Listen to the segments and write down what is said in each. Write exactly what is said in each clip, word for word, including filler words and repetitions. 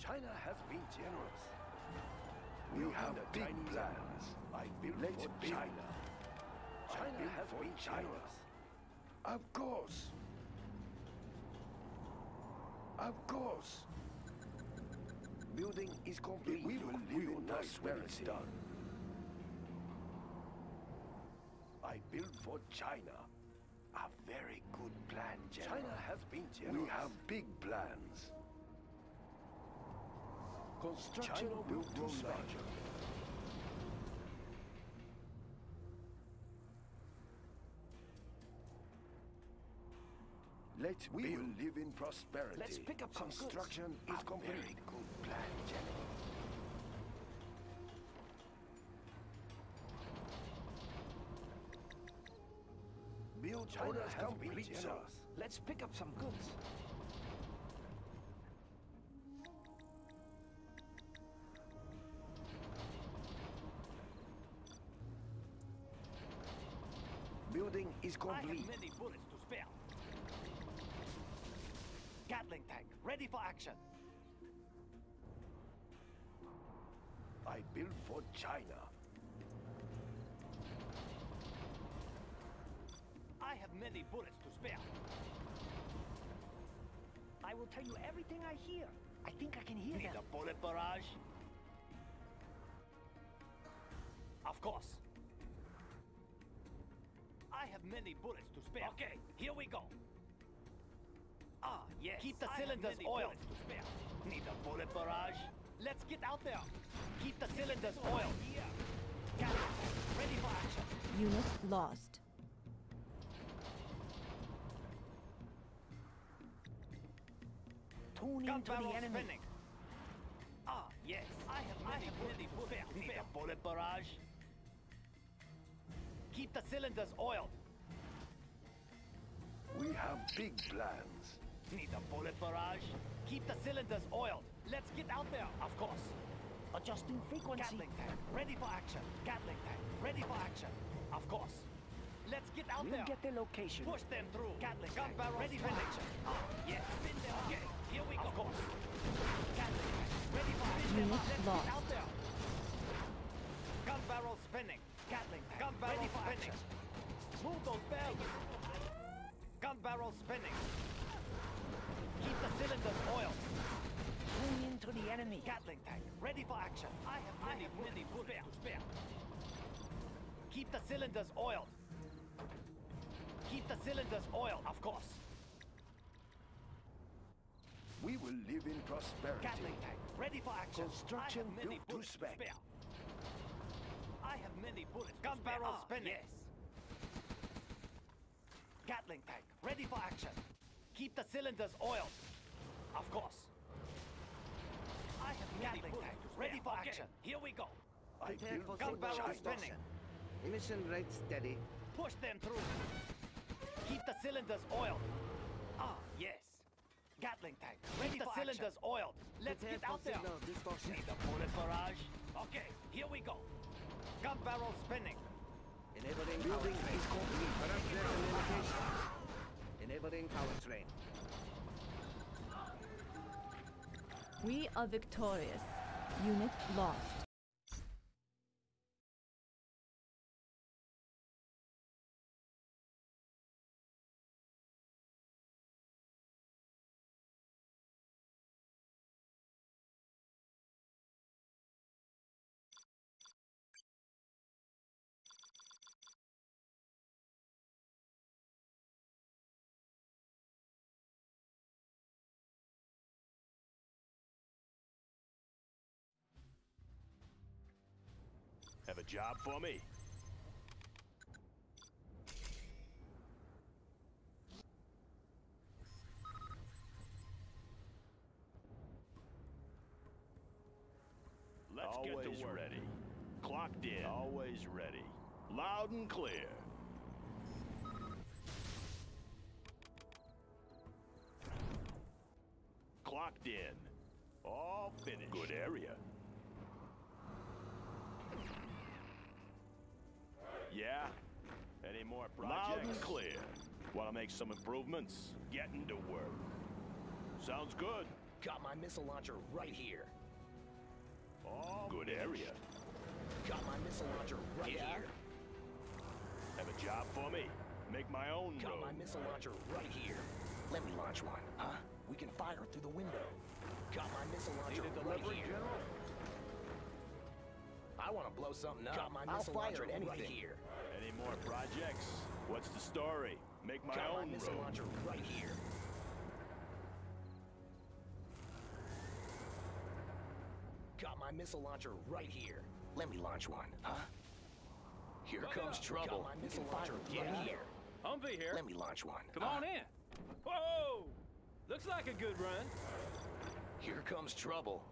China has been generous. We Building have the big Chinese plans. I built Let's for build. China. China built has for been China. generous. Of course. Of course. Building is complete. We will live in nice when it's prosperity. done. I built for China. A very good plan, General. China has been generous. We have big plans. Construction China will will grow grow larger. larger. Let's We build. will live in prosperity. Let's pick up some goods. Construction is A complete. very good plan, General. Build China orders has complete, been General. generous. Let's pick up some goods. Building is I have complete. many bullets to spare. Gatling tank, ready for action. I built for China. I have many bullets to spare. I will tell you everything I hear. I think I can hear Need them. a bullet barrage? Of course. I have many bullets to spare. Okay, here we go. Ah, yes. Keep the I have cylinders many oiled. bullets to spare. Need a bullet barrage? Let's get out there. Keep the cylinders oiled. Gatling tank, ready for action. Unit lost. Tune Gun into the barrel enemy. spinning. Ah, yes. I have many, many bullets to spare. Need a bullet barrage? Keep the cylinders oiled. We have big plans. Need a bullet barrage? Keep the cylinders oiled. Let's get out there, of course. Adjusting frequency. Gatling tank, ready for action. Gatling tank, ready for action. Of course. Let's get out We'll there. get their location. Push them through. Gatling gun barrel ready for action. Ah, yes. Spin them. Okay, here we go. Of course. Gatling tank, ready for action. Unit Let's lost. get out there. Gun barrel spinning. Gatling tank, gun barrel ready for spinning. Action. Move those bells. Gun barrel spinning. Keep the cylinders oiled. Tune into the enemy. Gatling tank, ready for action. I have many, many bullets to spare. Keep the cylinders oiled. Keep the cylinders oiled, of course. We will live in prosperity. Gatling tank, ready for action. Construction I have many built to bullets to spec. spare. I have many bullets. Gun to spare. barrel Ah, spinning. yes. Gatling tank, ready for action. Keep the cylinders oiled. Of course. I have many Gatling bullets tank, to spare. ready for Okay, action. here we go. I Prepare built for Gun for barrel China. spinning. Mission rate steady. Push them through. Keep the cylinders oiled. Ah, yes. Gatling tank. Ready Keep the for cylinders oiled. Let's Prepare get for out there. signal distortion. Need a bullet barrage? Okay, here we go. Gun barrel spinning. Enabling power Building train. is complete. Corrupt their communications. Enabling power train. We are victorious. Unit lost. Have a job for me? Let's Always get to work. ready. Clocked in. Always ready. Loud and clear. Clocked in. All finished. Good area. Yeah? Any more projects? Loud and clear. Want to make some improvements? Getting to work. Sounds good. Got my missile launcher right here. All good area. Got my missile launcher right Yeah. here. Have a job for me. Make my own Got my road. missile launcher right here. Let me launch one, huh? We can fire through the window. Got my missile launcher Need a right delivery, here. General? I want to blow something up. Got my I'll missile fire launcher at right anything. here. Any more projects? What's the story? Make my Got my own missile road. launcher right here. Got my missile launcher right here. Let me launch one, huh? Here comes trouble. Got my missile launcher right here. Humvee here. Let me launch one. Come huh? on in. Whoa! Looks like a good run. Here comes trouble.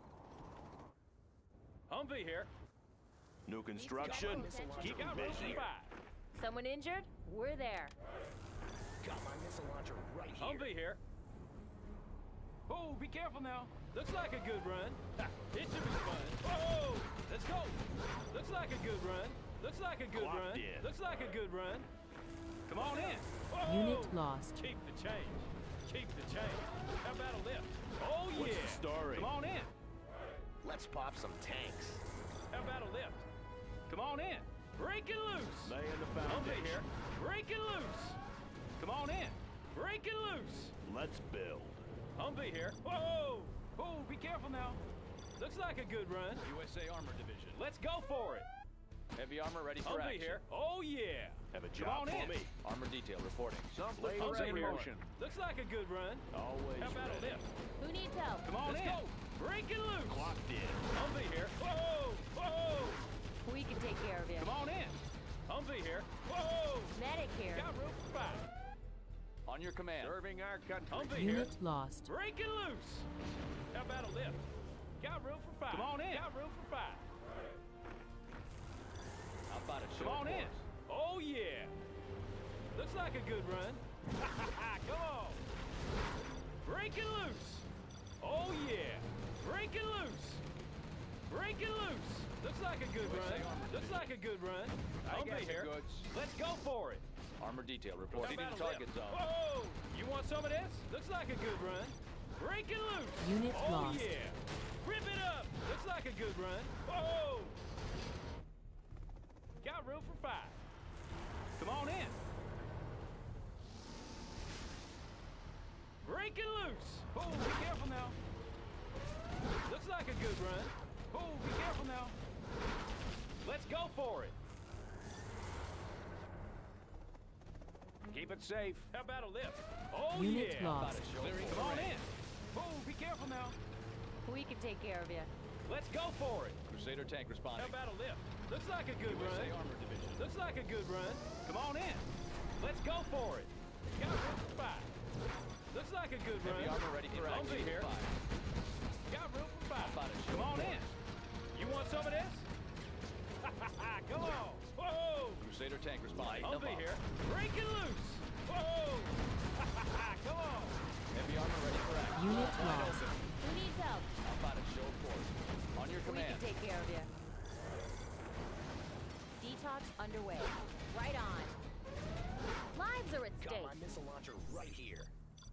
Humvee here. New construction? Keep Got me room for busy. five. Someone injured? We're there. Got my missile launcher right here. Humvee here. Oh, be careful now. Looks like a good run. Ha, it should be fun. Whoa! Let's go. Looks like a good run. Looks like a good Clocked run. in. Looks like a good run. Come on in. Whoa! Unit lost. Keep the change. Keep the change. How about a lift? Oh, What's yeah. the story? Come on in. Let's pop some tanks. How about a lift? Come on in. Break it loose. Laying the Humvee foundation. here. Break it loose. Come on in. Break it loose. Let's build. Humvee here. Whoa! Oh, be careful now. Looks like a good run. U S A Armor Division. Let's go for it. Heavy armor ready for Humvee action. here. Oh, yeah. Have a Come job on for in. me. Armor detail reporting. Something Humvee in here. motion. Looks like a good run. Always How about a ready. lift? Who needs help? Come on Let's in. go. Break it loose. Clocked in. Humvee here. Whoa! Whoa! We can take care of you. Come on in. Humvee here. Whoa! Medic here. Got room for five. On your command. Serving our country. Humvee here. Unit lost. Break it loose. How about a lift? Got room for five. Come on in. Got room for five. How about a Come short on in. course? Oh, yeah. Looks like a good run. Come on. Break it loose. Oh, yeah. Break it loose. Break it loose. Looks like a good U S A run. Armor Looks Division. like a good run. I Humvee got the here. goods. Let's go for it. Armor detail How reporting about to a target lift? zone. Whoa! You want some of this? Looks like a good run. Break it loose. Unit oh, lost. yeah. Rip it up. Looks like a good run. Whoa! Got room for five. Come on in. Break it loose. Oh, be careful now. Looks like a good run. Oh, be careful now. Let's go for it. Keep it safe. How about a lift? Oh, Unit yeah. lost. Clearing Come on in. Oh, be careful now. We can take care of you. Let's go for it. Crusader tank responding. How about a lift? Looks like a good U S A run. Armor Division. Looks like a good run. Come on in. Let's go for it. Got room for five. Looks like a good Heavy run. armor ready for Humvee action. here. Five. Got room for five. How about a Come short on in. You want some of this? Come on. Whoa. Crusader tank responding. Humvee here. Break it loose. Whoa. Come on. Heavy armor ready for action. Unit Wide lost. open. Who needs help? How about a show course? On your We command. can take care of you. Detox underway. Right on. Lives are at Got stake. my missile launcher right here.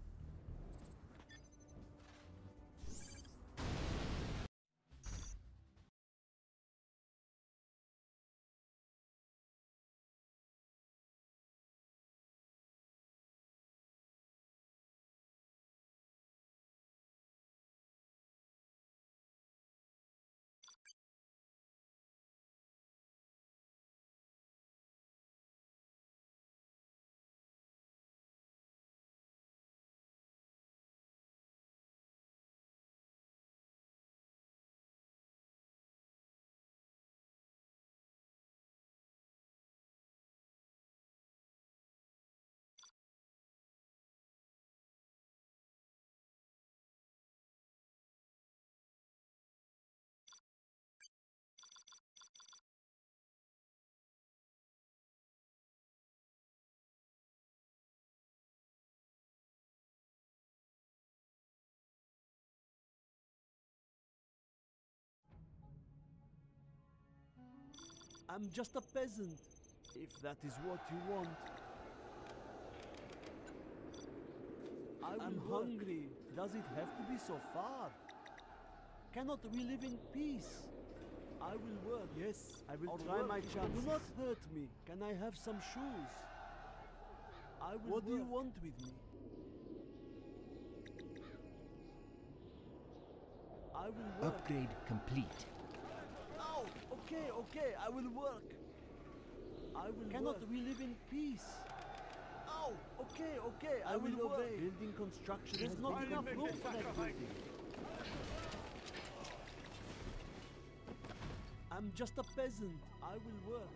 I'm just a peasant, if that is what you want. I'm hungry. Does it have to be so far? Cannot we live in peace? I will work. Yes, I will I'll try work my with chance. you. Do not hurt me. Can I have some shoes? I will What do you work. want with me? I will work. Upgrade complete. Oh, okay, okay, I will work. I will Cannot work. we live in peace? Oh, okay, okay, I, I will, will obey. Building construction There's not enough room for that building. I'm just a peasant. I will work.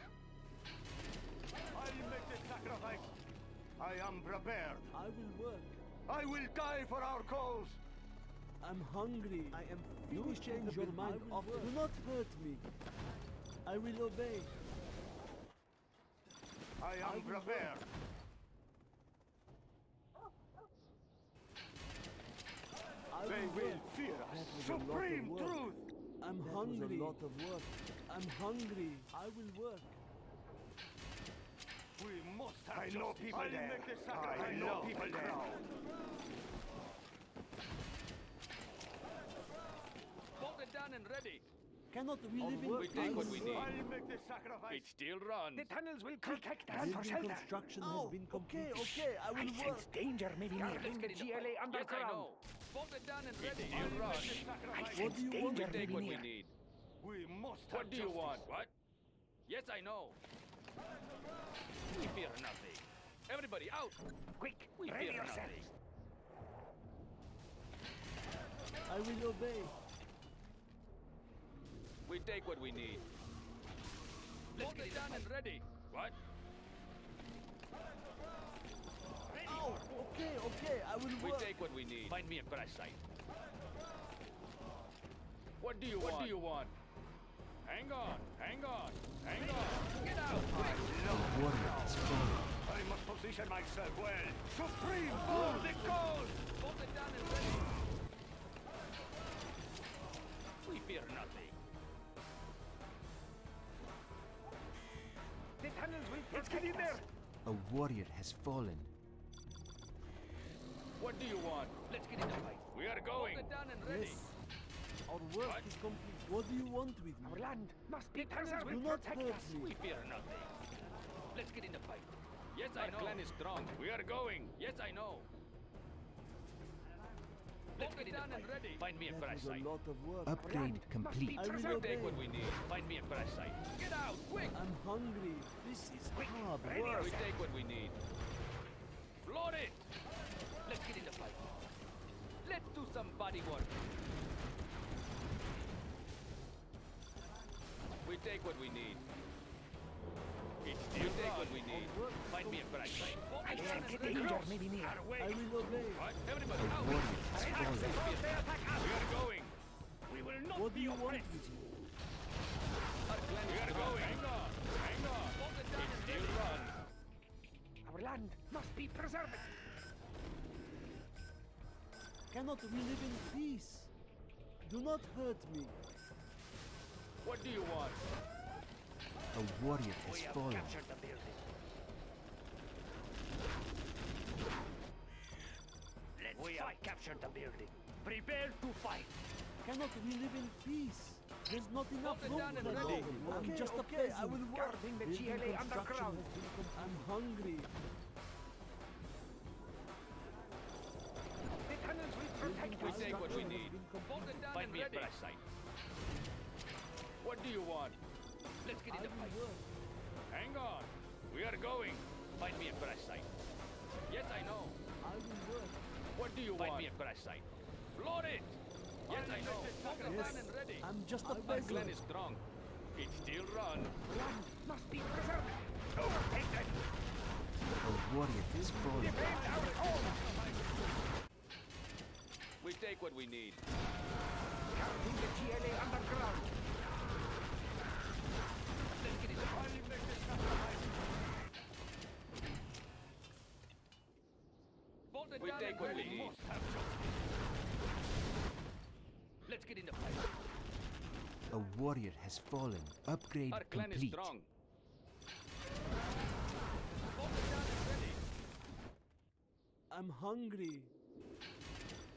I'll make the sacrifice. I am prepared. I will work. I will die for our cause. I'm hungry. I am You will change your mind often. Do not hurt me. I will obey. I am I will prepared. I They will will work. fear That us. was a lot of Supreme work. truth. I'm That hungry. was a lot of work. I'm hungry. I will work. We must have I know justice. people I'll there. make the sacrifice. I know people there. Bolted down and ready. Cannot we On live in work. We peace? take what we need. I'll make the sacrifice. It still runs. The tunnels will protect us for Building shelter. construction Oh, has been completed. Okay, okay, I I will sense work. danger may be near. Let's In get the in the G L A fight. Yes, I underground. know. Bolted down and ready. It I'll still make runs. the I sacrifice. What do sense you want? We danger may take be what we near. need. We must have What do you justice. want? What? Yes, I know. We fear nothing. Everybody out. Quick, We ready fear yourselves. nothing. I will obey. We take what we need. Let's get it done and ready. What? Oh, okay, okay, I will We work. take what we need. Find me a crash site. What do you want? What do you want? Hang on, hang on, hang on. Get out, quick! The warrior has fallen. I must position myself well. Supreme for the cause. Bolt it down and ready. We fear nothing. The tunnels will Let's get in protect there. us. A warrior has fallen. What do you want? Let's get in the fight. We are going. Bolt it down and ready. Yes. Our work What? is complete. What do you want with me? Our land must be The tunnels preserved. Do will not protect hurt us. me. We fear nothing. Let's get in the fight. Yes, I know. Our clan is strong. We are going. Yes, I know. Let's get in the fight. Ready. Find me a That crash was site. a lot of work. Upgrade must be complete. I will preserved. obey. Take what we need. Find me a crash site. Get out, quick! I'm hungry. This is hard ready work. We take what we need. Float it! Let's get in the fight. Let's do some body work. We take what we need. It's still take what we need. Find me a crash site. I sense danger may be near. I will obey. What? Everybody A out! warrior has fallen. We are going. We will not What do be you want oppressed. with me? Our clan we are going. Hang on. Hang on. It still runs. Our land must be preserved. Cannot we live in peace? Do not hurt me. What do you want? A warrior has We have fallen. captured the building. Let's we fight. have captured the building. Prepare to fight. Cannot we live in peace? There's not enough it room down for and that ready. building. I'm Okay, just a okay, peasant. I will work. Guarding the G L A Building construction underground. has been com- I'm hungry. The tunnels will protect We us. take what we Construction has need. been completed. Bolt it down Find me ready. a crash site. What do you want? Let's get I in the will fight. work. Hang on. We are going. Find me a crash site. Yes, I know. I will work. What do you Find want? me a crash site. Float it. Yes, I know. Bolt it Yes. down and ready. I'm just a Our peasant. clan is strong. It still runs. Land must be preserved. Overtake them. A warrior has fallen. Defend our home. We take what we need. Guarding the G L A underground. Let's get in the fight. Bolt it We down take and what we ready. need. Let's get in the fight. A warrior has fallen. Upgrade Our clan is complete. strong. Bolt it down and ready. I'm hungry.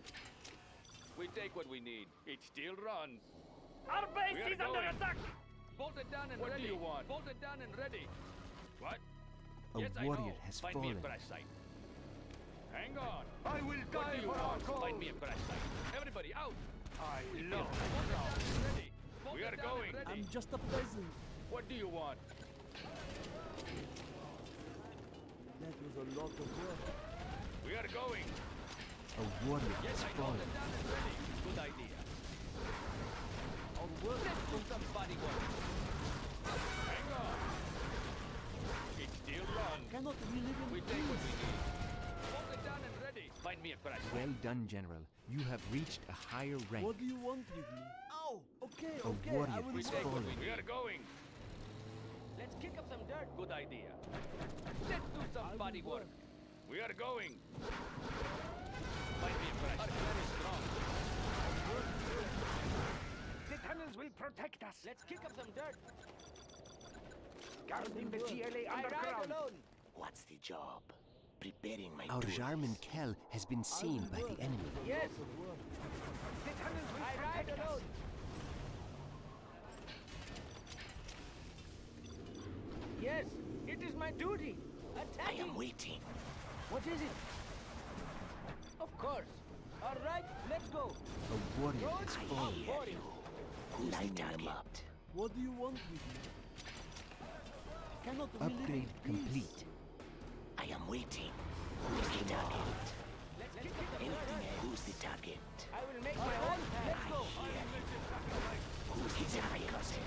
take what we need. It still runs. Our base We are is under going. attack! Bolt it down and What do ready. you want? Bolt it down and ready. What? A yes, I warrior know. has Find me a fallen. crash site. Hang on. I will What die do you for our want? cause! Find me a crash site. Everybody out. I Bolt love it down and ready. Bolt We it are down going. and ready. I'm just a peasant. What do you want? That was a lot of work. We are going. A warrior Yes, has I know. fallen. Bolt it down and ready. Good idea. Our work. Let's do some body work. Hang on. It still runs. Cannot we live in We take what we peace? need. Bolt it down and ready. Find me a crash site. Well done, General. You have reached a higher rank. What do you want with me? Oh, okay, A okay. warrior I will We has take what work. we fallen. We are going. Let's kick up some dirt. Good idea. Let's do some I will body work. work. We are going. Find me a crash Our site. plan is strong. The tunnels will protect us. Let's kick up some dirt. Guarding the G L A I ride underground. alone. What's the job? Preparing my Our tools. Jarmen Kell has been seen by the enemy. Yes, The tunnels will I ride protect us. alone. Yes, it is my duty. I Attacking. am waiting. What is it? Of course. All right, let's go. A warrior Roads has are fallen. boring. Who's Lighting them up. What do you want with me? Cannot we live in Upgrade peace? complete. I am waiting. Who's the target? Let's kick up some Anything dirt. else? Who's the target? I will make my own path. Let's go. Who's the target?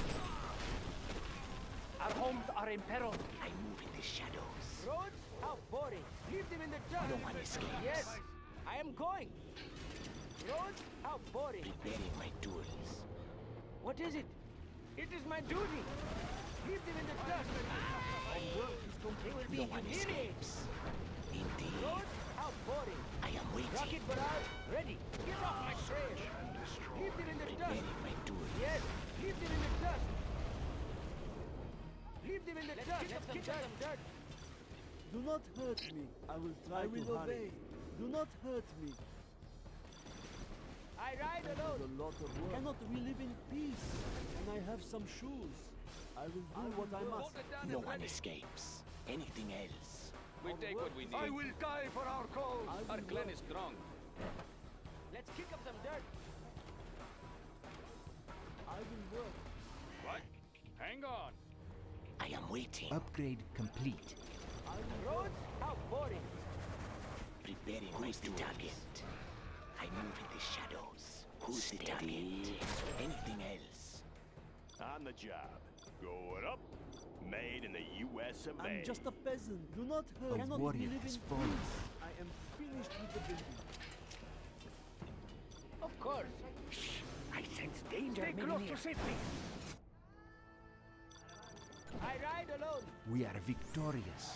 Our homes are in peril. I move in the shadows. Roads? How boring. Leave them in the dust. No one escapes. Yes, I am going. Roads? How boring. Preparing my tools. What is it? It is my duty. Leave them in the dust. Our work is complete. They will be No one humiliated. escapes. Indeed. Roads? How boring. I am waiting. Rocket barrage, ready. Get off my trail. Leave them in the dust. Preparing my tools. Yes, leave them in the dust. Leave them in the dust. Let's kick up some dirt. Do not hurt me. I will try I will to obey. Do not hurt me. I ride That alone. is a lot of work. Cannot we live in peace? And I have some shoes. I will do what I must. Bolt it down No and one ready. escapes. Anything else? We take what we need. I will die for our cause! I will Our clan work. is strong. Let's kick up some dirt. I will work. What? Hang on. I am waiting. Upgrade complete. I will Roads? How boring. Preparing my the target. I move in the shadows. Who's the target? Anything else? On the job. Going up. Made in the U S of A. I'm just a peasant. Do not hurt. A Cannot warrior we live has in fallen. peace? I am finished with the building. Of course. I sense danger. Stay close to safety! I ride alone. We are victorious.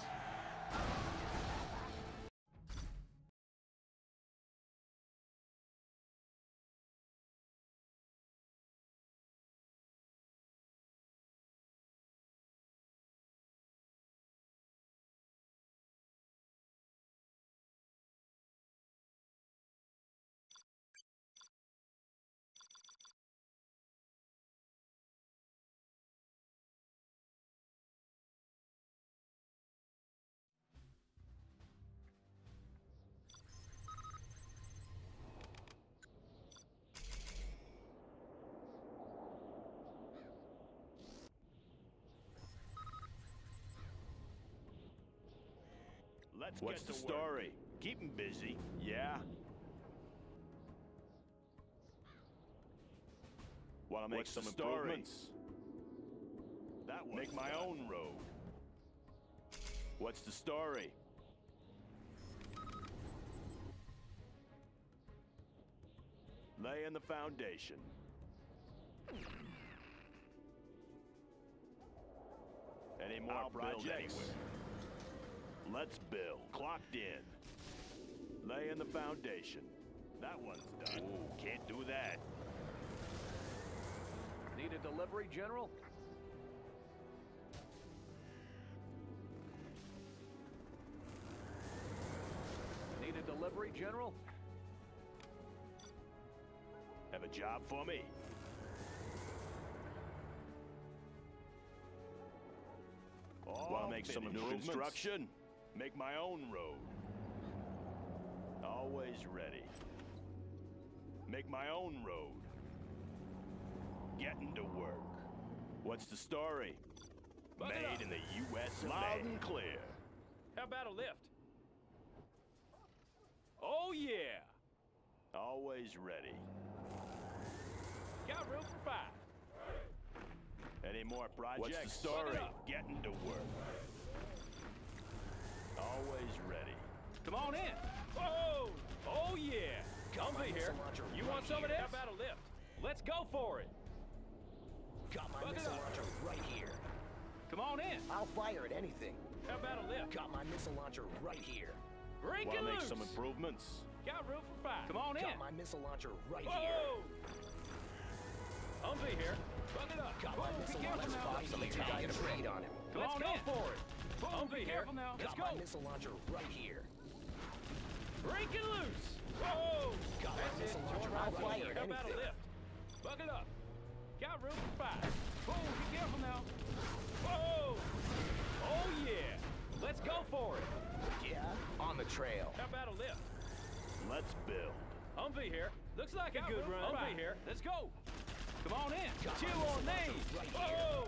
Let's What's get the to story? work. Keep 'em busy. Yeah. Want to make What's some the story? improvements? That one. Make my own road. What's the story? Laying the foundation. Any more I'll build projects? anywhere. Let's build. Clocked in. Laying the foundation. That one's done. Ooh, can't do that. Need a delivery, General? Need a delivery, General? Have a job for me? Want to make some new construction? Make my own road. Always ready. Make my own road. Getting to work. What's the story? Made in the U S of A. Loud and clear. How about a lift? Oh, yeah. Always ready. Got room for five. Any more projects? What's the story? Getting to work. Always ready. Come on in. Whoa! Oh, yeah. Comfy here. You want some of this? How about a lift? Let's go for it. Got my Bug it missile up. launcher right here. Come on in. I'll fire at anything. How about a lift? Got my missile launcher right here. Break Want it to make loose. some improvements? Got room for five. Come on in. Got my missile launcher right Whoa! here. Humvee here. Bug it up. Got Whoa, my be missile careful launcher now. right here. Get a read on him. Come Let's on go in. for it. Whoa, be careful now. Let's Got go. my missile launcher right here. Break it loose. Whoa! Got my That's it. missile launcher Join right right here. How about a Anything. lift? Bug it up. Got room for five. Whoa, be careful now. Whoa! Oh yeah! Let's go for it. Yeah, on the trail. How about a lift? Let's build. Humvee here. Looks like Got a good room for run. Humvee five. here. Let's go. Come on in. Got Two my on missile knees. launcher right here. Whoa!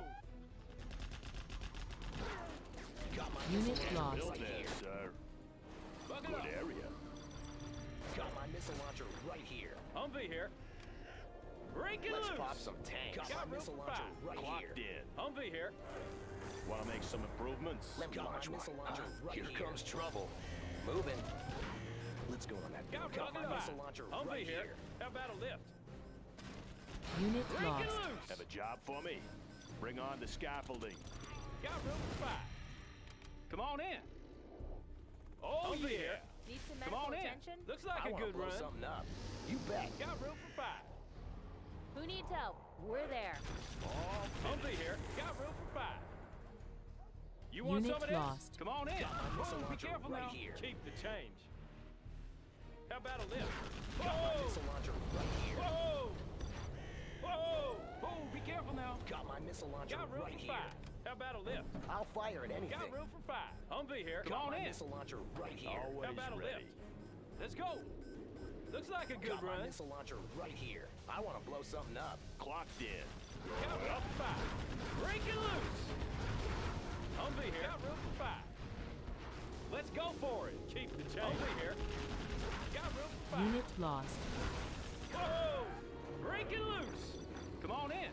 Got my Unit missile launcher lost. Build right there, here. sir. Bug it Good up. area. Got my missile launcher right here. Humvee here. Break it Let's loose. pop some tanks. Got, Got my room missile for launcher five. right Clocked here. in. Humvee here. Want to make some improvements? Let me Got launch my one. missile launcher Ah, right here here. comes trouble. Moving. Let's go on that. Got, Got my bug it up. missile launcher Humvee right here. here. How about a lift? Unit Break lost. it loose. Have a job for me? Bring on the scaffolding. Got room for five. Come on in. Oh Humvee yeah. here. Need some Come medical on in. attention? Looks like I a wanna good blow run. something up. You bet. Got room for five. Who needs help? We're there. Humvee here. Got room for five. You want Unit some of this? lost. Come on in. Got my missile Whoa, be launcher careful right now. here. Keep the change. How about a lift? Got my Whoa! missile launcher right here. Whoa! Whoa! Whoa! Be careful now. Got my missile launcher Got room right for here. five. How about a lift? I'll fire at anything. Got room for five. Humvee here. Come Got on my in. missile launcher right here. Always How about a ready. lift? Let's go. Looks like a good Got my run. missile launcher right here. I want to blow something up. Clocked in. Got room for five. Break it loose. Humvee here. Got room for five. Let's go for it. Keep the change. Humvee here. Got room for five. Unit lost. Whoa! Break it loose. Come on in.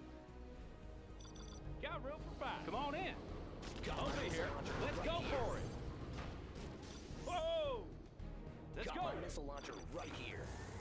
Got room for five. Come on in. Got my Humvee missile here. launcher Let's right go here. for it. Whoa! Let's Got go. my missile launcher right here.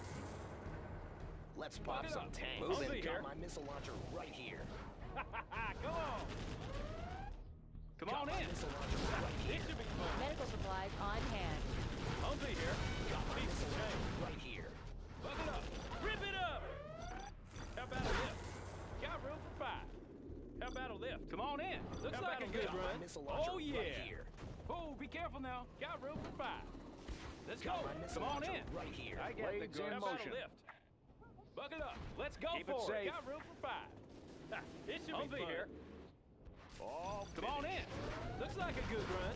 Let's pop it some up. tanks. Moving. Got here. my missile launcher right here. Come on. Come Got on my in. missile launcher right This here. should be fun. Medical supplies on hand. Humvee here. Got my Keep the missile change. launcher right here. Bug it up. Rip it up. How about a lift? Got room for five. How about a lift? Come on in. Looks How like about a a good lift? Got my run. missile launcher Oh yeah. right here. Oh, be careful now. Got room for five. Let's Got go. my missile Come on launcher in. right here. I get the good How about a motion. lift? Buck it up. Let's go Keep it for it. safe. Got room for five. Ha, This should Humvee be fun. here. All Come on in. Looks like a good run.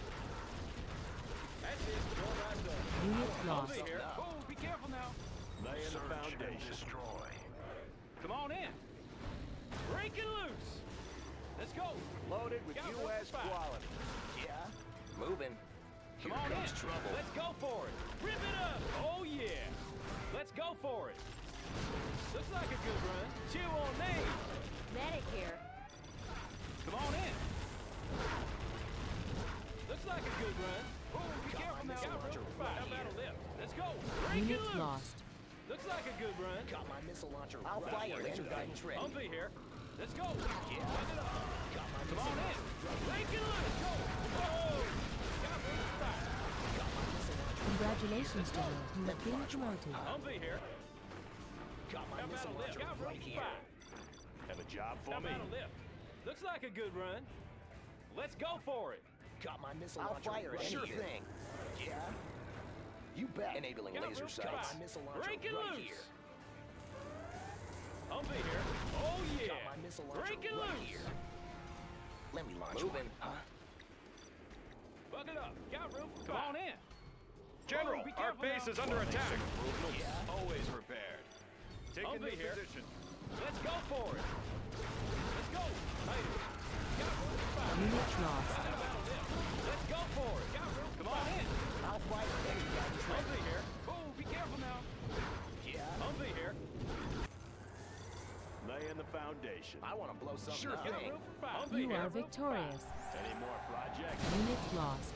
That's it. Go right there. Unit lost. Humvee here. Oh, be careful now. Laying the foundation. destroy. Come on in. Break it loose. Let's go. Loaded with Got U room S for five. quality. Yeah. Moving. Come Here on comes in. trouble. Let's go for it. Rip it up. Oh, yeah. Let's go for it. Looks like a good run. Two on me. Medic here. Come on in. Looks like a good run. Oh, be Got careful my now. missile Got launcher room for five. right How about a here. lift? Let's go. Break Unit it loose. lost. Looks like a good run. Got my missile launcher I'll right fire here. at Laser anything. guidance ready. Humvee here. Let's go. Yeah. Lock it up. Got my Come missile on in. launcher right Break it loose. Go. Oh. Got room for five. Got my missile launcher. Congratulations, General. You have been promoted. Humvee here. Got my How about missile a lift? launcher Got room right for here. five. Have a job for How me? about a lift? Looks like a good run. Let's go for it. Got my missile I'll launcher fire right at here. anything. thing. Yeah. You bet. Enabling Got laser room for sights. five. Got my missile launcher Break it right loose. here. Humvee here. Oh yeah. Got my missile launcher Breaking right loose. here. Let me launch Moving. one, huh? Buckle up. Got room for Come five. on in. General, Oh, be our careful base now. is under attack. Yeah. Always prepared. Taking Humvee new here. position. Let's go for it. Let's go. Tighter. Got room for five. Unit lost. Got a battle lift. Let's go for it. Got room for Come on five. in. I'll fire any guys. Humvee here. Oh, be careful now. Yeah. Humvee here. Laying the foundation. I want to blow something Sure up. thing. Got room for five. Humvee You here. are victorious. Any more projects? Unit lost.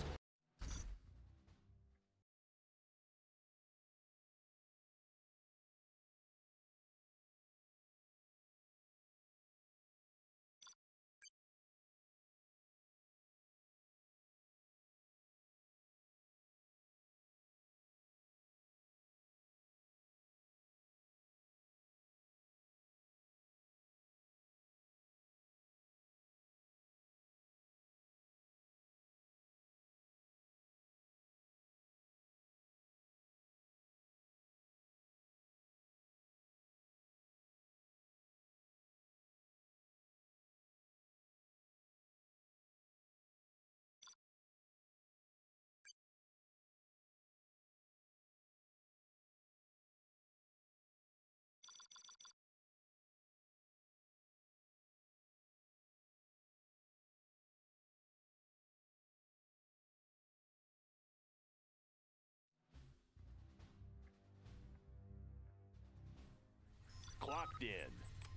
Clocked in.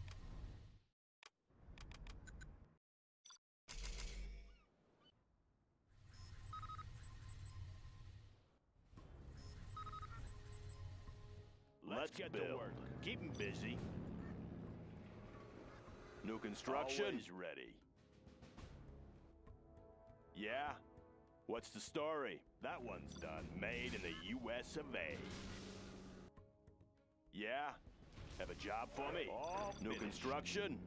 Let's get to work. Keep 'em busy. New construction. Always ready. Yeah? What's the story? That one's done. Made in the U S of A. Yeah? Have a job for me? All New finished. Construction?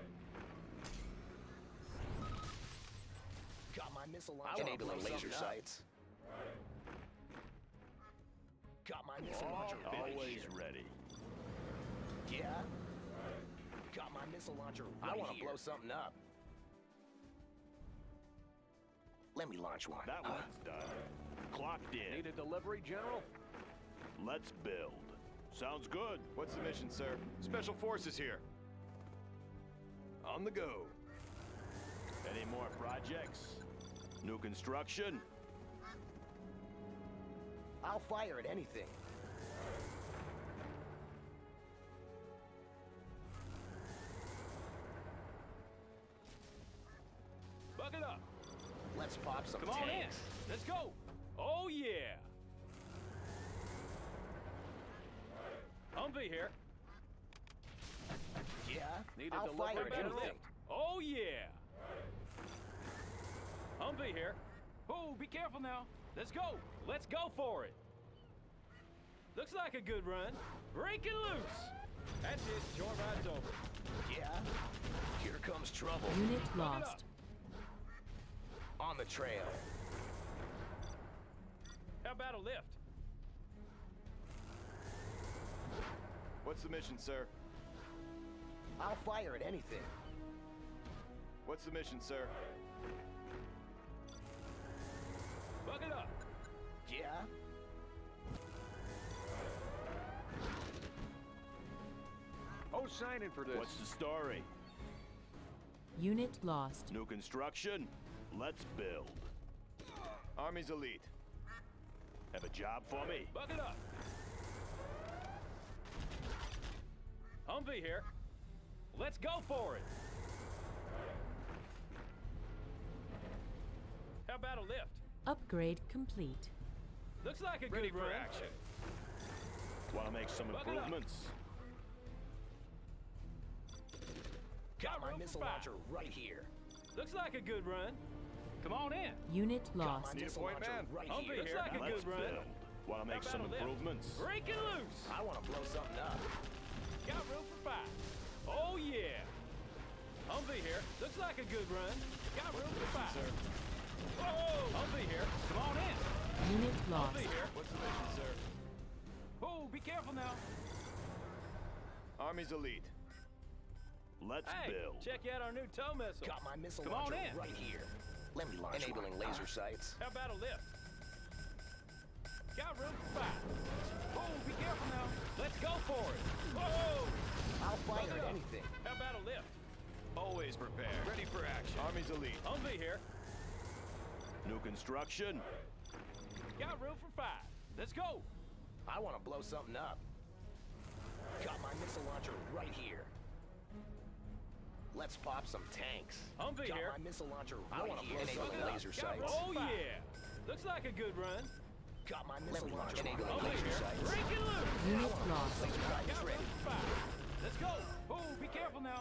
Got my missile launcher. Enabling laser sights. Got my missile launcher. Always here. ready. Yeah. Got my missile launcher. Right I want to blow something up. Let me launch one. That huh? one's done. Clocked in. Need a delivery, General? Let's build. Sounds good. What's the mission, sir? Special Forces here. On the go. Any more projects? New construction? I'll fire at anything. Buck it up. Let's pop some Come on in. tanks. Let's go. Oh, yeah. Humvee here. Yeah. Need a I'll delivery fire at battle anything. lift. Oh, yeah. Humvee here. Oh, be careful now. Let's go. Let's go for it. Looks like a good run. Break it loose. That's it. Joyride's over. Yeah. Here comes trouble. Unit Buck it lost. up. On the trail. How about a lift? What's the mission, sir? I'll fire at anything. What's the mission, sir? Buck it up. Yeah. Oh, signing for this. What's the story? Unit lost. New construction? Let's build. Army's elite. Have a job for me? Buck it up. Humvee here. Let's go for it. How about a lift? Upgrade complete. Looks like a Ready good for run. action. Want to make some Buck it up. improvements? Got my room for missile five. launcher right here. Looks like a good run. Come on in. Unit Got my lost. missile point launcher man. right Humvee here. here. Looks like a Let's good run. build. Want to make How some about a lift? improvements? Break it loose. I want to blow something up. Got room for five. Oh, yeah. Humvee here. Looks like a good run. Got room for five. Sir. Whoa! Humvee here. Come on in. Unit lost. Humvee here. What's the mission, sir? Oh, be careful now. Army's elite. Let's Hey, build. check out our new tow missile. Got my missile Come on launcher in. right here. Let me launch Enabling one. laser Ah. sights. How about a lift? Got room for five. Oh, be careful now. Let's go for it. Whoa! I'll fire Buckle at up. anything. How about a lift? Always prepared. Ready for action. Army's elite. Humvee here. New construction. Got room for five. Let's go. I want to blow something up. Got my missile launcher right here. Let's pop some tanks. Humvee Got here. my missile launcher I right wanna here. blow Enabling something up. laser Got sights. room for oh, yeah. Looks like a good run. Got my Let missile me launcher launch enabling right Humvee laser here. sights. Break it loose. Unit lost. Laser guidance Got room ready. for five. Let's go. Oh, be careful now.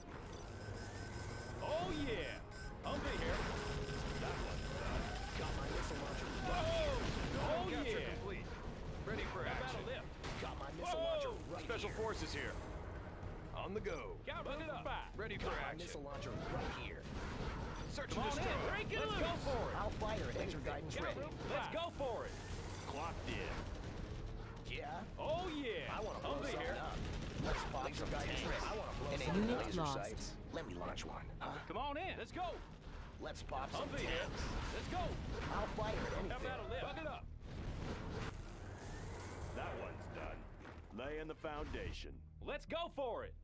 Oh, yeah. Humvee here. Got my missile launcher Oh, right here. oh Capture yeah. complete. Ready for How about action. a lift? Got my missile Whoa! launcher right Special here. forces here. On the go. Got room for five. Ready for Got my action. missile launcher right here. Search Come and on in. destroy. Break it Let's go for it. I'll fire at laser guidance Got ready. room for Let's go for it. Clocked in. Yeah? Oh, yeah. I want to blow Humvee something here. up. Let's pop Laser some guidance tanks. ready. I want to blow Enabling something Unit up. laser lost. sights. Let me launch one. Huh? Come on in. Let's go. Let's pop some Humvee here. tanks. Let's go. I'll fire at How anything. about a lift? Buck it up. That one's done. Laying the foundation. Let's go for it.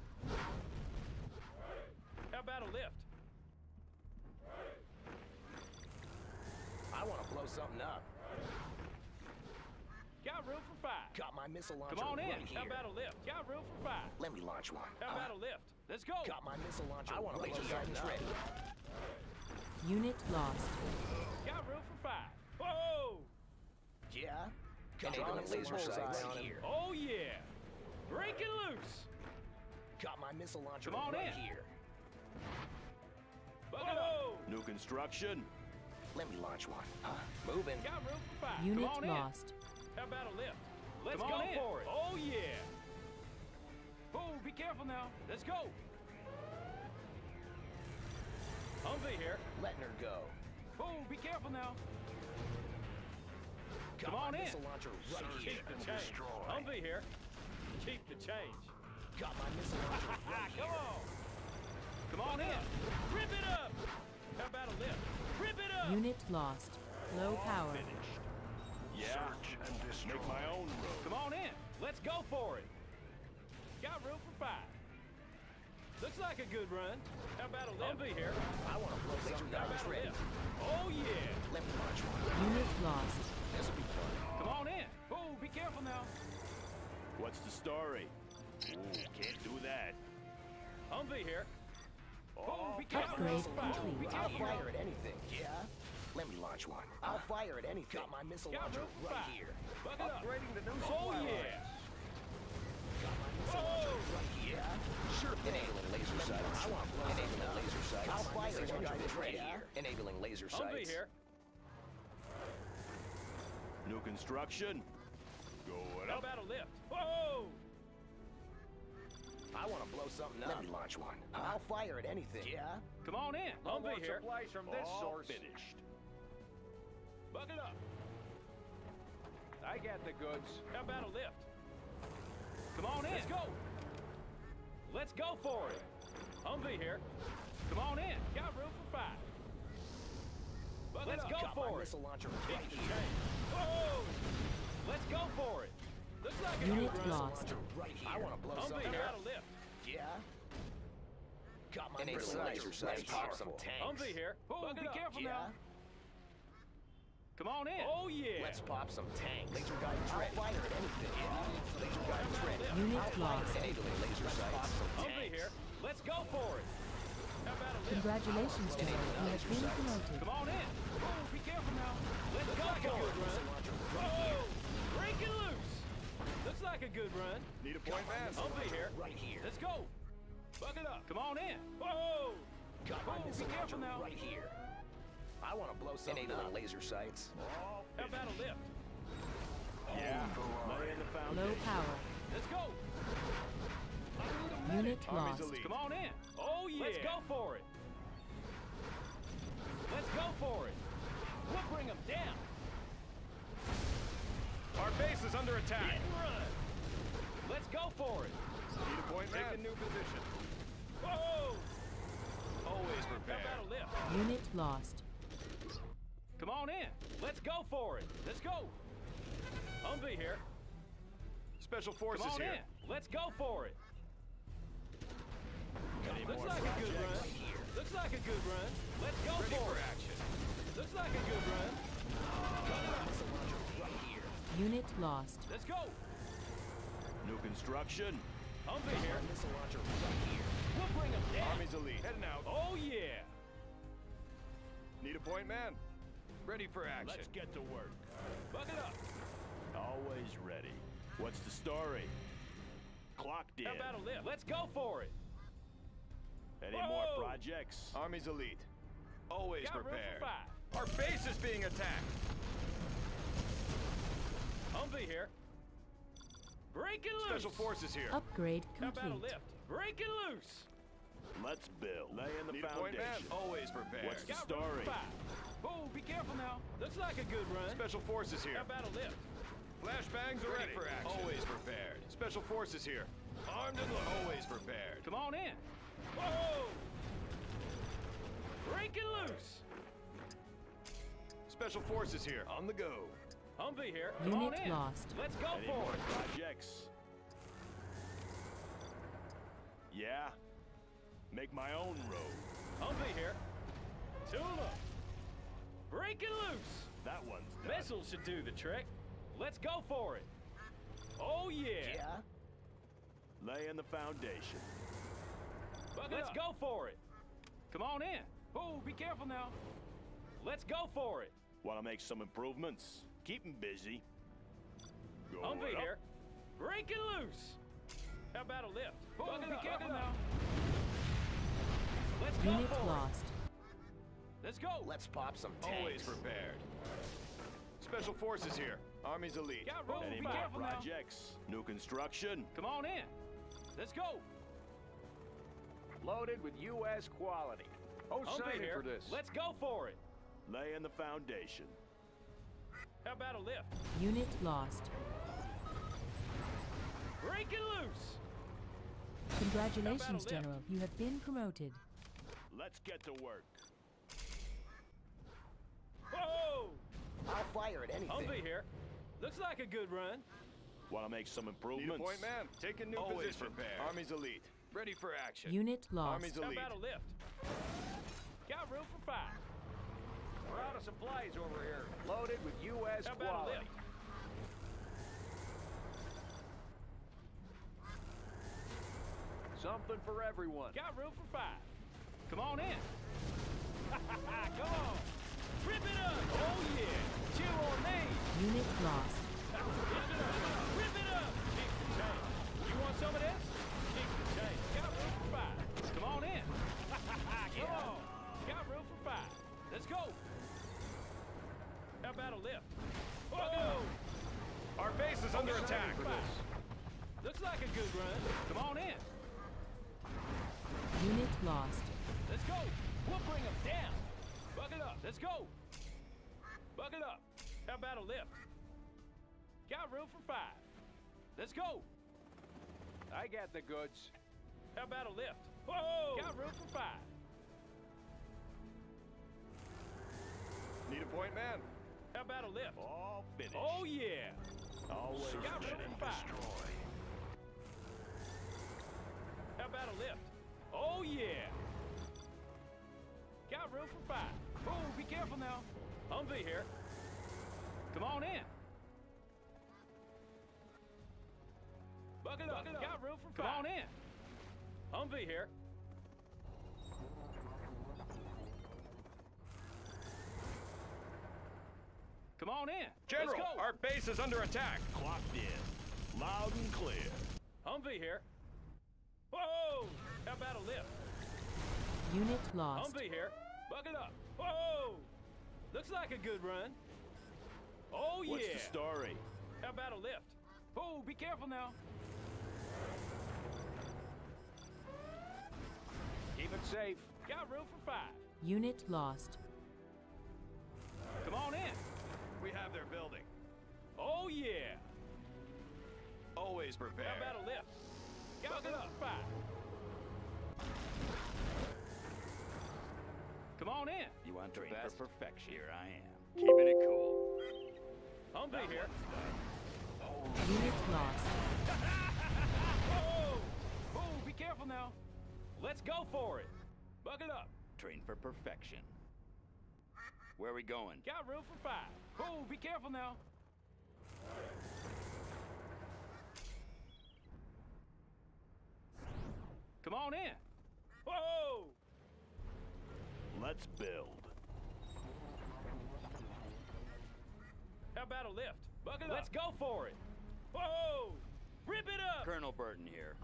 How about a lift? I want to blow something up. Got room for five. Got my missile launcher Come on in. right here. How about a lift? Got room for five. Let me launch one. How Huh? about a lift? Let's go. Got my missile launcher I want to right laser here. guidance ready. Unit lost. Got room for five. Whoa! Yeah? Got my Enabling missile laser launcher sights. right here. Oh, yeah. Break it loose. Got my missile launcher Come on right in. here. Buck it up. New construction. Let me launch one. Huh? Moving. Got room for five. Unit Come on lost. in. How about a lift? Let's Come go on in. for it. Oh, yeah. Oh, be careful now. Let's go. Humvee here. Letting her go. Oh, be careful now. Got Come on my in. missile launcher right here. Keep the change. Humvee here. Keep the change. Got my missile launcher right Come here. on. Come on in. Rip it up. How about a lift? Rip it up. Unit lost. Low power. Finished. Yeah. Search and destroy. Make my own road. Come on in. Let's go for it. Got room for five. Looks like a good run. How about a lift? Humvee here. I want to blow How something about up. a lift? Oh, yeah. Let me launch one. Unit lost. This'll be fun. Come on in. Oh, be careful now. What's the story? Ooh, can't do that. Humvee here. Oh, be careful. Upgrade Five. complete. Be I'll careful. fire at anything. Yeah? Let me launch one. I'll fire at anything. Got my missile Got launcher room for right five. here. Buck it up. Upgrading the new Oh, supply yeah. line. Got my missile Whoa. launcher right here. Sure thing. Enabling laser Let me- sights. I want to blow Enabling something up. laser sights. I'll fire at Laser anything. guidance ready Yeah? here. Enabling laser Humvee sights. here. New construction. Going How up. about a lift? Whoa! I want to blow something up. Let me launch one. I'll fire at anything. Yeah? Come on in. No more Humvee here. supplies from this All source. finished. Buck it up. I got the goods. How about a lift? Come on in. Let's go. Let's go for it. Humvee here. Come on in. Got room for five. Buck Let's Got go my for it. missile launcher Keep right the here. change. Whoa! Let's go for it. Looks like a Unit good run. lost. Launcher right here. I want to blow Humvee something here. up. How about a lift? Yeah? Got my Enabling missile laser launcher sights. right here. Pop some tanks. Humvee here. Oh, Buck be it up. careful Yeah? now. Come on in. Oh, yeah. Let's pop some tanks. Laser guidance ready. I'll fire at anything. Yeah? Laser guidance ready. Unit lost. Enabling laser Let's pop sights. some Humvee tanks. here. Let's go for it. How about a lift? Congratulations, General. You have been promoted. Come on in. Oh, be careful now. Let's go Got for my it. missile launcher right here. Oh, break it loose. Looks like a good run. Need a point man. Humvee here. Right here. Let's go. Buck it up. Come on in. Whoa. Got my Oh, be missile careful launcher now. right here. I want to blow something Enabling up. laser sights. How about a lift? Yeah. Laying the Low foundation. power. Let's go. Unit Army's lost. elite. Come on in. Oh, yeah. Let's go for it. Let's go for it. We'll bring them down. Our base is under Hit attack. and run. Let's go for it. Need a point man. Take a new position. Whoa! Always prepared. How about a lift? Unit lost. Come on in. Let's go for it. Let's go. Humvee here. Special forces Come on here. in. Let's go for it. Any Looks more like a good projects? run. Looks like a good run. Let's go Ready for for it. action. Looks like a good run. Missile launcher right here. Unit lost. Let's go. New construction. Humvee here. Missile launcher right here. We'll bring them down. Army's elite. Heading out. Oh, yeah. Need a point man. Ready for action. Let's get to work. Buck it up. Always ready. What's the story? Clocked in. How about a lift? Let's go for it. Any Whoa! more projects? Army's elite. Always Got room for prepared. five. Our base is being attacked. Humvee here. Breaking loose. Special forces here. Upgrade How about a complete. lift? Breaking loose. Let's build. Lay in the Need a point man. foundation. Always prepared. What's the Got room story? for five. Oh, be careful now. Looks like a good run. Special forces here. How about a lift? Flashbangs are ready for action. Always prepared. Special forces here. Armed and loaded. Always prepared. Come on in. Whoa! Breaking loose. Special forces here. On the go. Humvee here. Come on Unit in. lost. Let's go Any for more it. projects? Yeah. Make my own road. Humvee here. Tula. Breaking loose. That one's done. Missiles should do the trick. Let's go for it. Oh, yeah. Yeah? Lay in the foundation. Buck Let's up. go for it. Come on in. Oh, be careful now. Let's go for it. Want to make some improvements? Keep 'em busy. Go Humvee up. here. Breaking loose. How about a lift? Oh, Buck it be up, careful buck it now. up. Let's go Unit for lost. it. Let's go. Let's pop some tanks. Always prepared. Special forces here. Army's elite. Got room. Any Be more careful now. projects? New construction? Come on in. Let's go. Loaded with U S quality. Oh, Humvee signing here. for this. Let's go for it. Lay in the foundation. How about a lift? Unit lost. Breaking loose. Congratulations, lift? General. You have been promoted. Let's get to work. Whoa! I'll fire at anything. Humvee here. Looks like a good run. Want to make some Need improvements? a point man. Taking new Always position. prepared. Army's elite. Ready for action. Unit lost. Army's How elite. about a lift? Got room for five. We're out of supplies over here. Loaded with U S How about a quality. lift? Something for everyone. Got room for five. Come on in. Come on. Rip it up. Oh, yeah. Chew on me. Unit lost. Rip it up. Rip it up. Keep the change. You want some of this? Keep the change. Got room for five. Come on in. Come on. Got room for five. Let's go. How about a lift? Whoa! Our base is under attack. Looks like a good run. Come on in. Unit lost. Let's go. We'll bring them down. Buck it up. Let's go. Buck it up. How about a lift? Got room for five. Let's go. I got the goods. How about a lift? Whoa! Got room for five. Need a point man. How about a lift? All finished. Oh, yeah. Always Got room ready. for five. How about a lift? Oh, yeah. Got room for five. Oh, be careful now. Humvee here. Come on in. Buck it up. Got room for five. Come on in. Humvee here. Come on in. General, Let's go. our base is under attack. Clocked in. Loud and clear. Humvee here. Whoa! How about a lift? Unit lost. Humvee here. Buck it up. Whoa! Looks like a good run. Oh, yeah. What's the story? How about a lift? Oh, be careful now. Keep it safe. Got room for five. Unit lost. Come on in. We have their building. Oh, yeah. Always prepared. How about a lift? Got room for five. Come on in. You want Train the best? for perfection. Here I am. Keeping it cool. Humvee here. Unit lost. Whoa! Whoa, be careful now. Let's go for it. Buckle up. Train for perfection. Where are we going? Got room for five. Whoa, be careful now. Come on in. Whoa! Let's build. How about a lift? Buckle up. Let's go for it. Whoa! Rip it up! Colonel Burton here.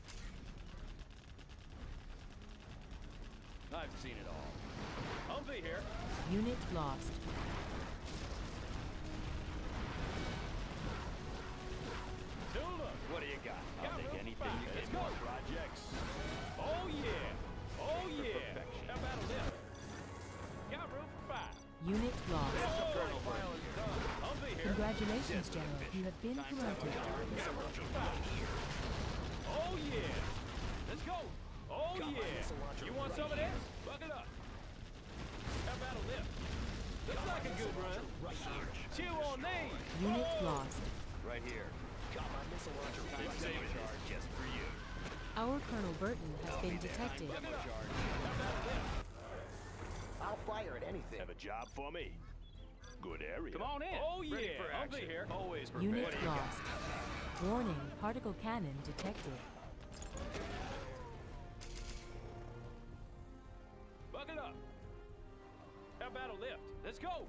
I've seen it all. Humvee here. Unit lost. Tula. What do you got? I'll Got take room anything for you five. get. Let's go. More projects. Oh yeah. Oh Train for yeah. perfection. How about a lift? Got room for five. Unit lost. Oh, Colonel Burton. Humvee here. Congratulations, General. You have been Time to have a promoted. Oh yeah. Let's go. Oh Got my yeah. missile launcher You want right some of here. this? Buckle up. How about a lift? Looks like a good run. Right here. Chew on these. Unit Oh. lost. Right here. Got my missile launcher Time right to here. save charge just for you. Our Colonel Burton has been detected. Demo charge. How about a lift? I'll fire at anything. Have a job for me. Good area. Come on in. Oh yeah. Ready for Humvee action. here. Always prepared. Unit What do you got? lost. Warning, particle cannon detected. Buckle up. How about a lift? Let's go.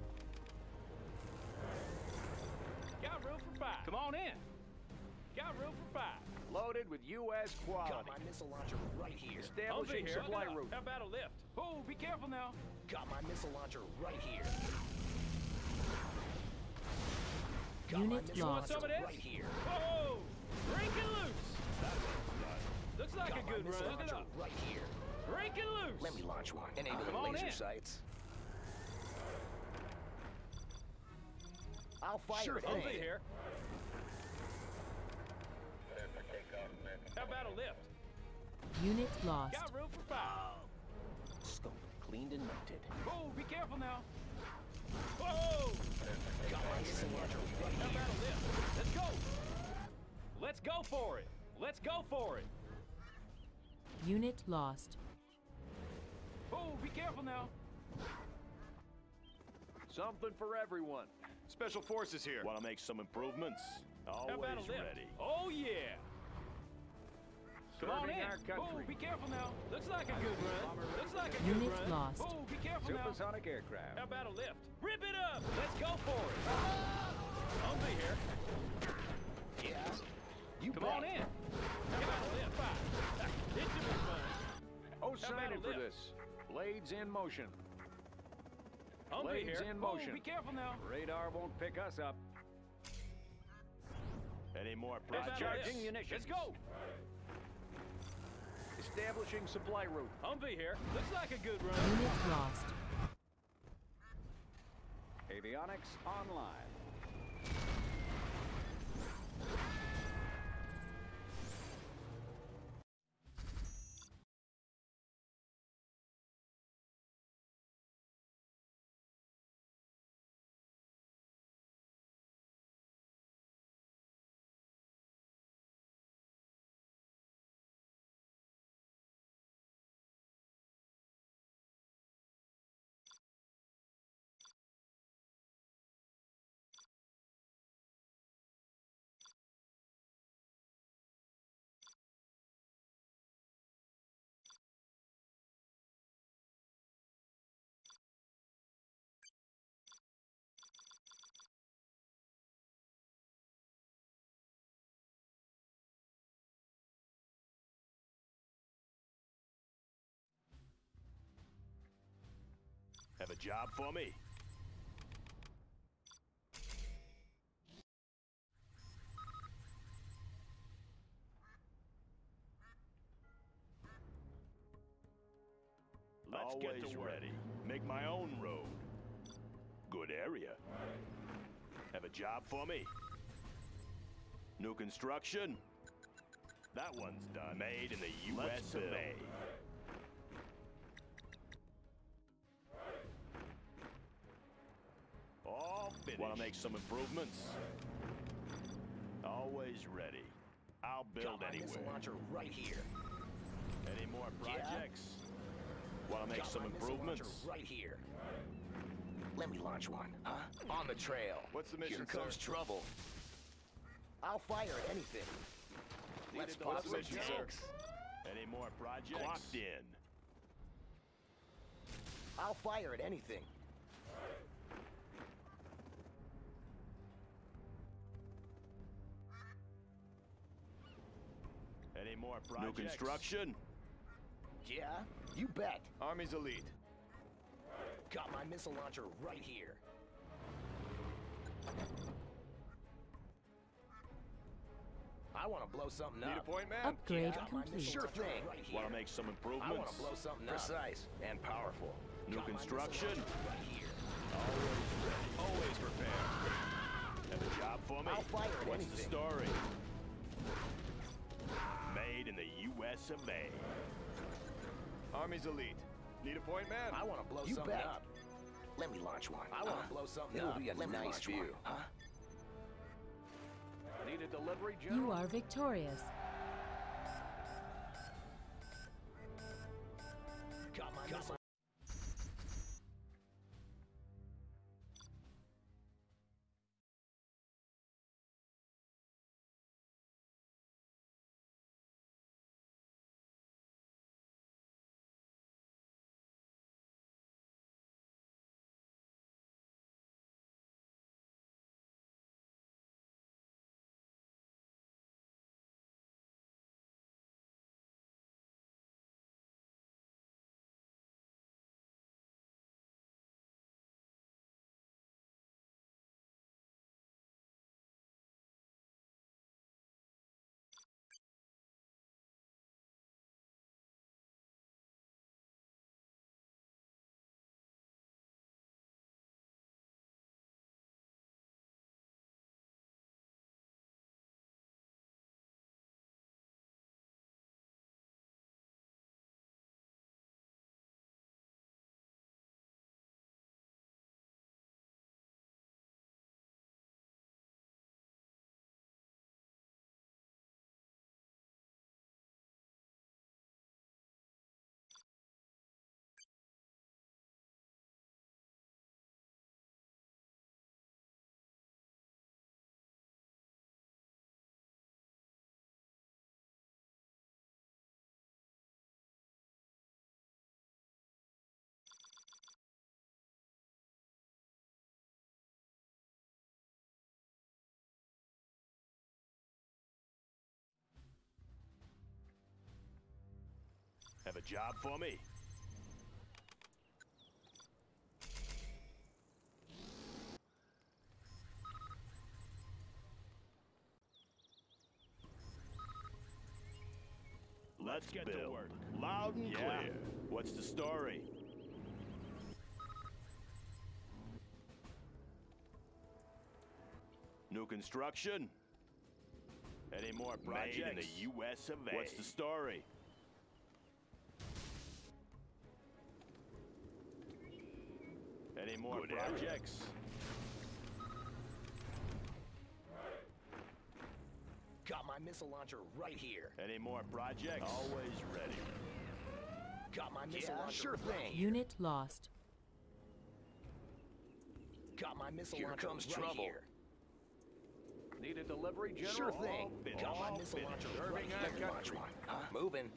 Got room for five. Come on in. Got room for five. Loaded with U S Got quality. my missile launcher right here. Establishing Humvee here. supply Buckle up. route. How about a lift? Oh, be careful now. Got my missile launcher right here. Got Unit my missile You want lost. some of launcher this? right here. Whoa! Break it loose. Looks like Got a my good missile run. Look it launcher up. right here. Break it loose. Let me launch one. Come Enabling on laser in. sights. I'll fire Sure, at Humvee anything. here. How about a lift? Unit lost. Got room for five. Scope cleaned and mounted. Whoa, be careful now. Whoa! Got my missile launcher right How here. about a lift? Let's go. Let's go for it. Let's go for it. Unit lost. Whoa, be careful now. Something for everyone. Special forces here. Want to make some improvements? How about a Always lift? ready. Oh yeah. Come on Serving in. our country. Whoa, be careful now. Looks like a good run. Looks like a good Unit run. lost. Whoa, be careful now. Supersonic aircraft. How about a lift? Rip it up. Let's go for it. Humvee here. Yeah. You Come bet. on in. How about a lift? Five. It should be fun. Oh, How about signing a for lift? this. Blades in motion. Humvee Blades here. in Whoa, motion. be careful now. Radar won't pick us up. Any more How about a projects? lift? munitions. Let's go. Establishing supply route. Humvee here. Looks like a good run. Unit lost. Avionics online. Have a job for me? Let's Always get to work. Ready. Make my own road. Good area. Have a job for me? New construction? That one's done. Made in the U S of A. All finished. Want to make some improvements? Always ready. I'll build Got my anywhere. missile launcher right here. Any more projects? Yeah. Want to make Got some my missile improvements? launcher right here. Let me launch one, huh? On the trail. What's the mission, Here comes sir? trouble. I'll fire at anything. Let's Needed pop the some mission, tanks. sir. Any more projects? Clocked in. I'll fire at anything. Any more projects? New construction? Yeah, you bet. Army's elite. Got my missile launcher right here. I want to blow something Need up. a point, man? Upgrade Got my complete. Sure thing. Right Want here. to make some I improvements? want to blow something up. Precise and powerful. New Got my missile construction? launcher right here. Always ready. Always prepared. Have a job for me? I'll fire at What's anything. the story? Made in the U S of A. Army's elite. Need a point, man? I want to blow You something bet. up. Let me launch one. I want to blow something It'll up. be a Let me nice launch view. one. Huh? Need a delivery, General? You are victorious. Got my missile. Have a job for me? Let's get build. to work. Loud and Yeah. clear. What's the story? New construction? Any more projects? Made in the U S of A. What's the story? Any more Good projects? Got my missile launcher right here. Any more projects? Always ready. Got my missile Yeah, launcher sure right thing. here. Unit lost. Got my missile Here launcher comes right trouble. here. Need a delivery, General? Sure thing. All finished. Got my All missile finished. launcher Serving right our here. Let me launch country. one. Huh? Moving.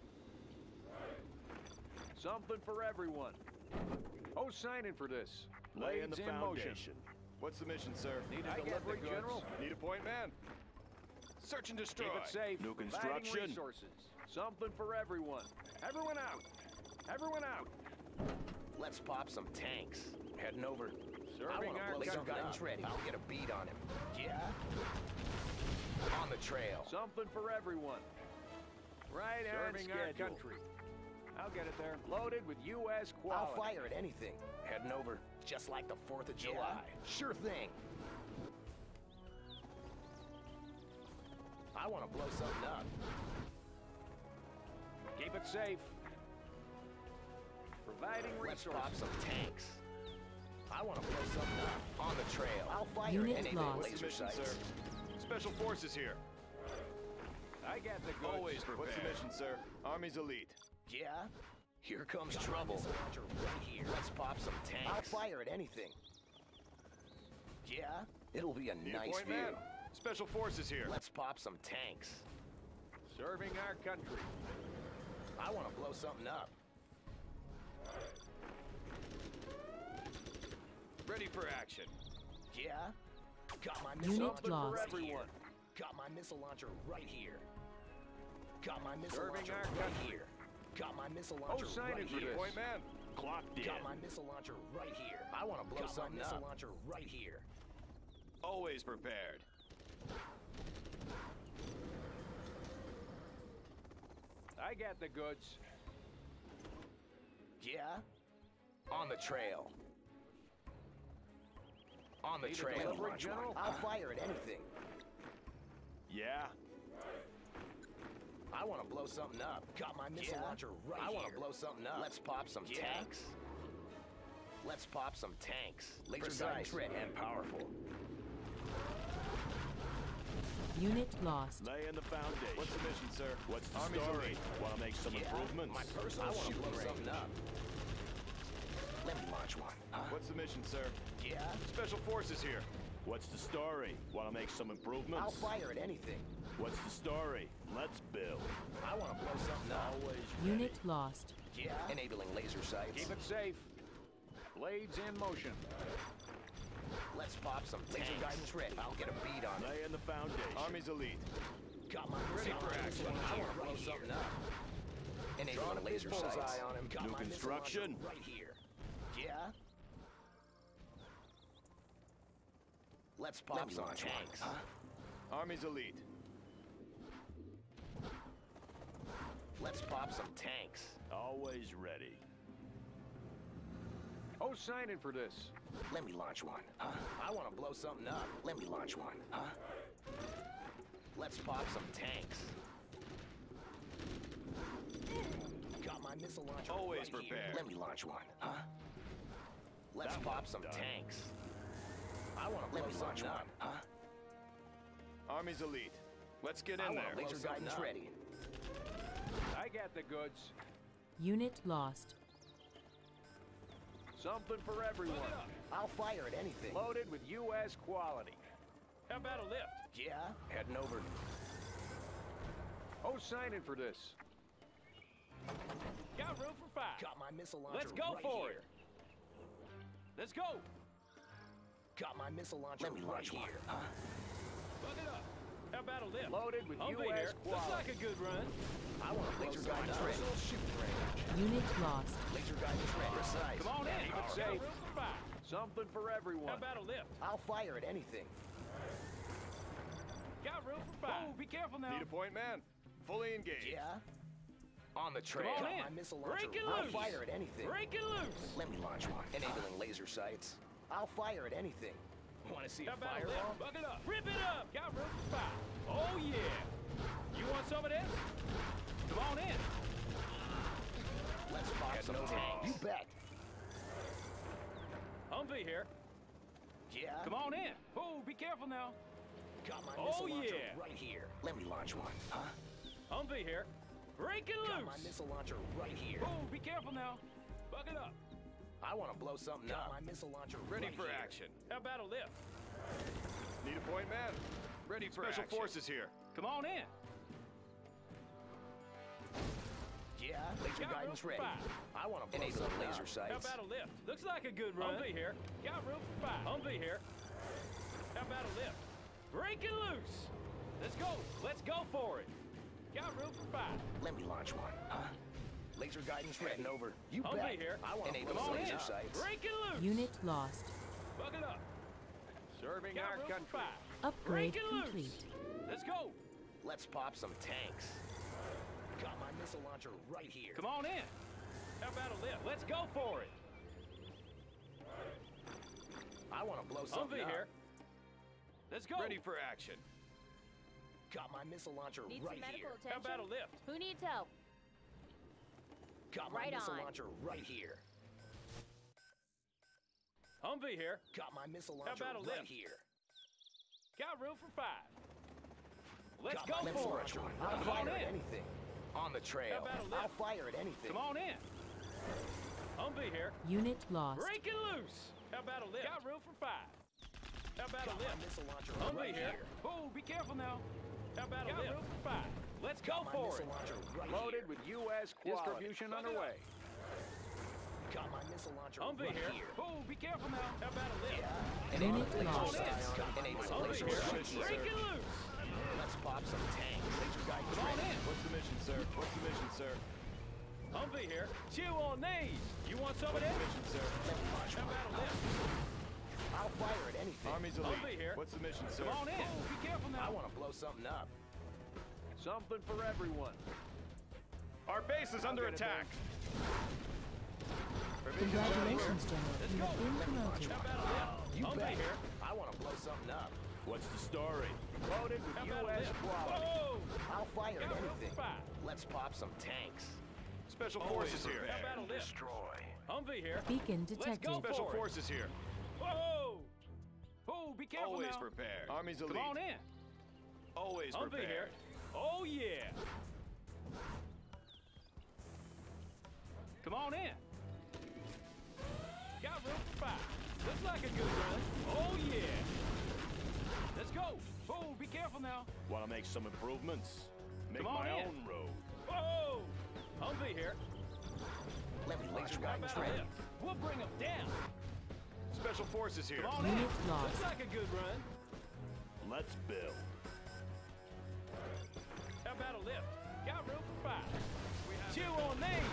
Something for everyone. Who's signing for this? Laying the Blades in motion. foundation. What's the mission, sir? Need a I get the delivery, goods. General? Need a point, man? Search and destroy. Keep it safe. New Bagging construction. resources. Something for everyone. Everyone out. Everyone out. Let's pop some tanks. Heading over. I Serving want to our blow some country. guns ready. I'll get a beat on him. Yeah. On the trail. Something for everyone. Right on Serving our schedule. country. I'll get it there. Loaded with U S I'll quality. fire at anything. Heading over. Just like the fourth of July. Sure thing. I want to blow something up. it safe. Providing Let's resources. pop some tanks. I want to blow something up. On the trail. I'll fire Unit anything. lost. Laser Mission, sights. sir. Special forces here. I got the goods. Always prepared. What's the mission, sir? Army's elite. Yeah? Here comes trouble. Right here. Let's pop some tanks. I'll fire at anything. Yeah? It'll be a Need a nice point, view. man? Special forces here. Let's pop some tanks. Serving our country. I want to blow something up. Ready for action. Yeah? Got my missile Unit launcher lost. right here. Got my missile launcher right here. Got my missile Serving launcher our right country. here. Got my missile Oh, launcher sign right in for here. this. Point, man. Clocked in. Got my missile launcher right here. I want to blow Got my something missile up. launcher right here. Always prepared. I got the goods. Yeah? On the trail. On the Need a trail. delivery, Launch one. General? I'll fire at anything. Yeah. I want to blow something up. Got my missile Yeah? launcher right I here. want to blow something up. Let's pop some Yeah? tanks. Let's pop some tanks. Laser Precise guidance ready. and powerful. Unit lost. Lay in the foundation. What's the mission, sir? What's the Army's story? elite. Want to make some Yeah, improvements? my personal I want to blow something up. Let me launch one. Huh? What's the mission, sir? Yeah? Special forces here. What's the story? Want to make some improvements? I'll fire at anything. What's the story? Let's build. I want to blow something up. Always Unit lost. Yeah? Enabling laser sights. Keep it safe. Blades in motion. Let's pop some tanks. Laser guidance ready. I'll get a beat on it. Lay in the foundation. Army's elite. Got my Ready missile for launcher action. right I here. wanna blow Right something here. up. Enabling laser bullseye sights. on him. Got New my missile launcher construction. right here. Yeah? Let's pop Let me some launch tanks. one. Huh? Army's elite. Let's pop some tanks. Always ready. Oh, sign in for this. Let me launch one. Huh? I want to blow something up. Let me launch one. Huh? Let's pop some tanks. Got my missile launcher Always right here. prepared. Let me launch one. Huh? Let's That pop one's some done. tanks. I want to blow something up. Huh? Army's elite. Let's get I in want there. laser guidance ready. I got the goods. Unit lost. Something for everyone. I'll fire at anything. Loaded with U S quality. How about a lift? Yeah? Heading over. Oh, sign in for this. Got room for five. Got my missile launcher Let's go right for here. it. Let's go. Got my missile launcher Let me right launch one. here. Huh? Bug it up. How about a lift? Loaded with Humvee U S here. quality. Looks like a good run. I want to laser guidance ready. Shooting range. Unit lost. Laser guidance ready. Precise. Come on in. Keep it Power. safe. Room for five. Something for everyone. How about a lift? I'll fire at anything. Got room for five. Oh, be careful now. Need a point, man. Fully engaged. Yeah? On the Come trail. on Got in. my missile launcher. Break it I'll loose. fire at anything. Break it loose. Let me launch one. Enabling laser sights. I'll fire at anything. Want to see How a about a fireball? lift? Bug it up. Rip it up. Got room for five. Oh, yeah. You want some of this? Come on in. Let's pop some tanks. You bet. Humvee here. Yeah? Come on in. Oh, be careful now. Got my Oh, missile launcher yeah. right here. Let me launch one. Huh? Humvee here. Break it Got loose. my missile launcher right here. Oh, be careful now. Bug it up. I want to blow something Got up. my missile launcher Ready right for here. action. How about a lift? Need a point, man. Ready for Special action. forces here. Come on in. Yeah? Laser Got room guidance for ready. five. I want to blow Enabling something laser up. sights. How about a lift? Looks like a good run. Humvee here. Got room for five. Humvee here. How about a lift? Break it loose. Let's go. Let's go for it. Got room for five. Let me launch one. Huh? Laser guidance ready. over. You Humvee bet. here. I want to Come blow on laser in. sights. Break it loose. Unit lost. Bug it up. Serving Got our room country. for five. Upgrade Break it complete. loose. Let's go. Let's pop some tanks. Got my missile launcher right here. Come on in. How about a lift? Let's go for it. I want to blow something Humvee up. here. Let's go. Ready for action. Got my missile launcher Need right some medical here. attention? How about a lift? Who needs help? Got my Right missile on. launcher right here. Humvee here. Got my missile How launcher about a right lift? here. Got room for five. Let's Got go my missile for launcher it. right Come on here at in. anything. On the trail. How about a lift? I'll fire at anything. Come on in. Humvee here. Unit lost. Breaking loose. How about a lift? Got room for five. How about Got a my lift? missile launcher Humvee right here. here. Oh, be careful now. How about Got a lift? room for five. Let's go Got my for missile it. launcher right Loaded here. with U S quality. Distribution Look it underway. Got my missile launcher Humvee right here. here. Oh, be careful now. How about a lift? Yeah. Unit Enable lost. laser size. Enable Humvee laser here. right here. Breaking loose. Let's pop some tanks. Laser guidance Come on ready. in. What's the mission, sir? What's the mission, sir? Humvee here. Chew on these. You want some of What's this? the mission, sir? Let me launch How one. about a lift? I'll fire at anything. Army's elite. Humvee here. What's the mission, sir? Come on in. Oh, be careful I now. want to blow something up. Something for everyone. Our base is under get it, attack. Congratulations, General. You have been promoted. How about a lift? You Humvee bet. here. I want to blow something up. What's the story? Loaded with How U about a S lift? quality. Whoa! I'll fire at Got room anything. for five. Let's pop some tanks. Special Always forces here. How about a lift? Destroy. Humvee here. Beacon Let's detected. go Special for it. forces here. Whoa! Oh, be careful Always now. prepared. Army's elite. Come on in. Always Humvee prepared. here. Oh, yeah. Come on in. Got room for five. Looks like a good run. Oh, yeah. Let's go. Oh, be careful now. Want to make some improvements? Make Come on my in. own road. Whoa! Humvee here. Let me laser How guidance about a ready. lift? We'll bring them down. Special forces here. Come on in. Unit lost. Looks like a good run. Let's build. How about a lift? Got room for five. Chew on these.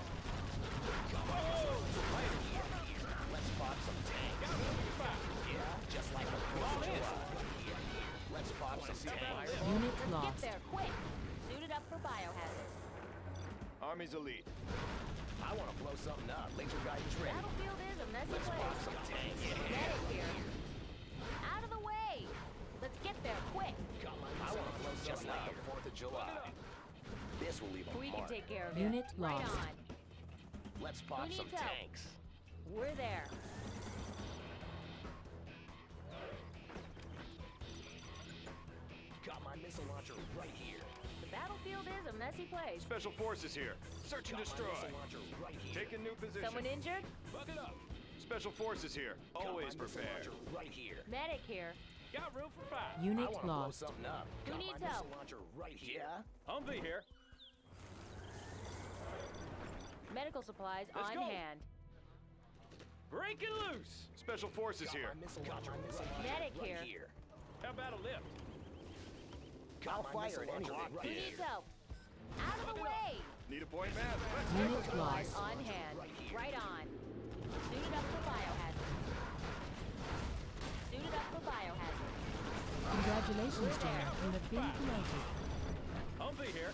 Whoa! Let's pop some tanks. Got room for five. Yeah, just like the Come on fourth of in. July. Let's pop some tanks. Unit Let's lost. get there quick. Suited up for biohazard. Army's elite. I want to blow something up. Laser guidance ready. Battlefield is a messy Let's pop place. some tanks. Medic here. Out of the way. Let's get there quick. Got my I want to blow just like the fourth of July. This will leave a We can mark. take care of Unit it. Right lost. on. Let's pop Who some needs help? tanks. We're there. Got my missile launcher right here. The battlefield is a messy place. Special forces here. Search and Got destroy. my missile launcher right here. Taking new position. Someone injured? Buck it up. Special forces here. Got my Always missile prepared. launcher right here. Medic here. Got room for five. Unit I want to blow lost. something up. Who Got needs my help? missile launcher right here. Yeah. Humvee here. Medical supplies Let's on go. hand. Breaking loose. Special forces Got here. my missile launcher right Medic right here. here. How about a lift? Got I'll my fire missile at launcher anything. right Who here. needs help? Out of the way. Need a point man. Unit lost. On hand. Right on. Suited up for biohazard. Suited up for biohazard. Congratulations, General. You have been promoted. Humvee here.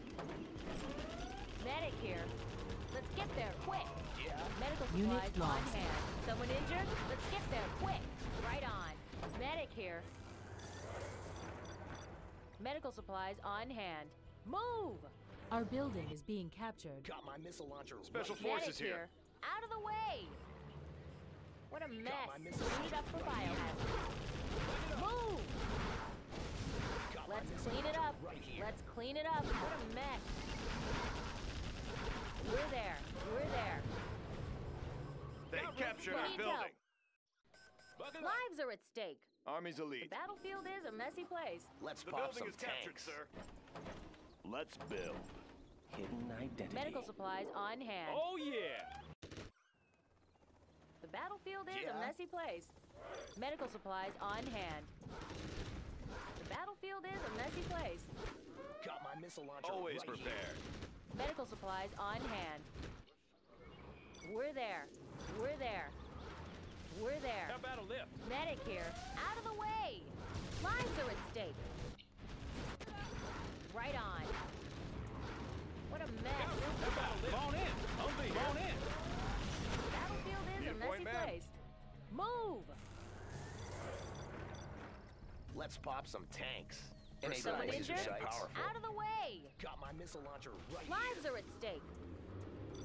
Medic here. Let's get there quick. Yeah. Medical Unit supplies on lost. hand. Someone injured? Let's get there quick. Right on. Medic here. Medical supplies on hand. Move! Our building is being captured. Got my missile launcher Special right forces Medic here. Out of the way! What a mess. my missile Suited up for biohazard. Move! Got my Let's missile clean it launcher up. right here. Let's clean it up. What a mess. We're there. We're there. They captured Who our needs building. Buck it up. Lives are at stake. Army's The elite. battlefield is a messy place. Let's The pop building some is captured, tanks. sir. Let's build. Hidden identity. Medical supplies on hand. Oh, yeah. The battlefield is Yeah. a messy place. Medical supplies on hand. The battlefield is a messy place. Got my missile launcher Always right prepared. Medical supplies on hand. We're there. We're there. We're there. How about a lift? Medic here. Out of the way. Lives are at stake. Right on. What a mess. How about a lift? Come on in. Humvee, come on in. The battlefield is Need a a point messy man? place. Move. here. Let's pop some tanks. Enable Someone laser injured? sights. Powerful. Out of the way. Got my missile launcher right Lives are at stake.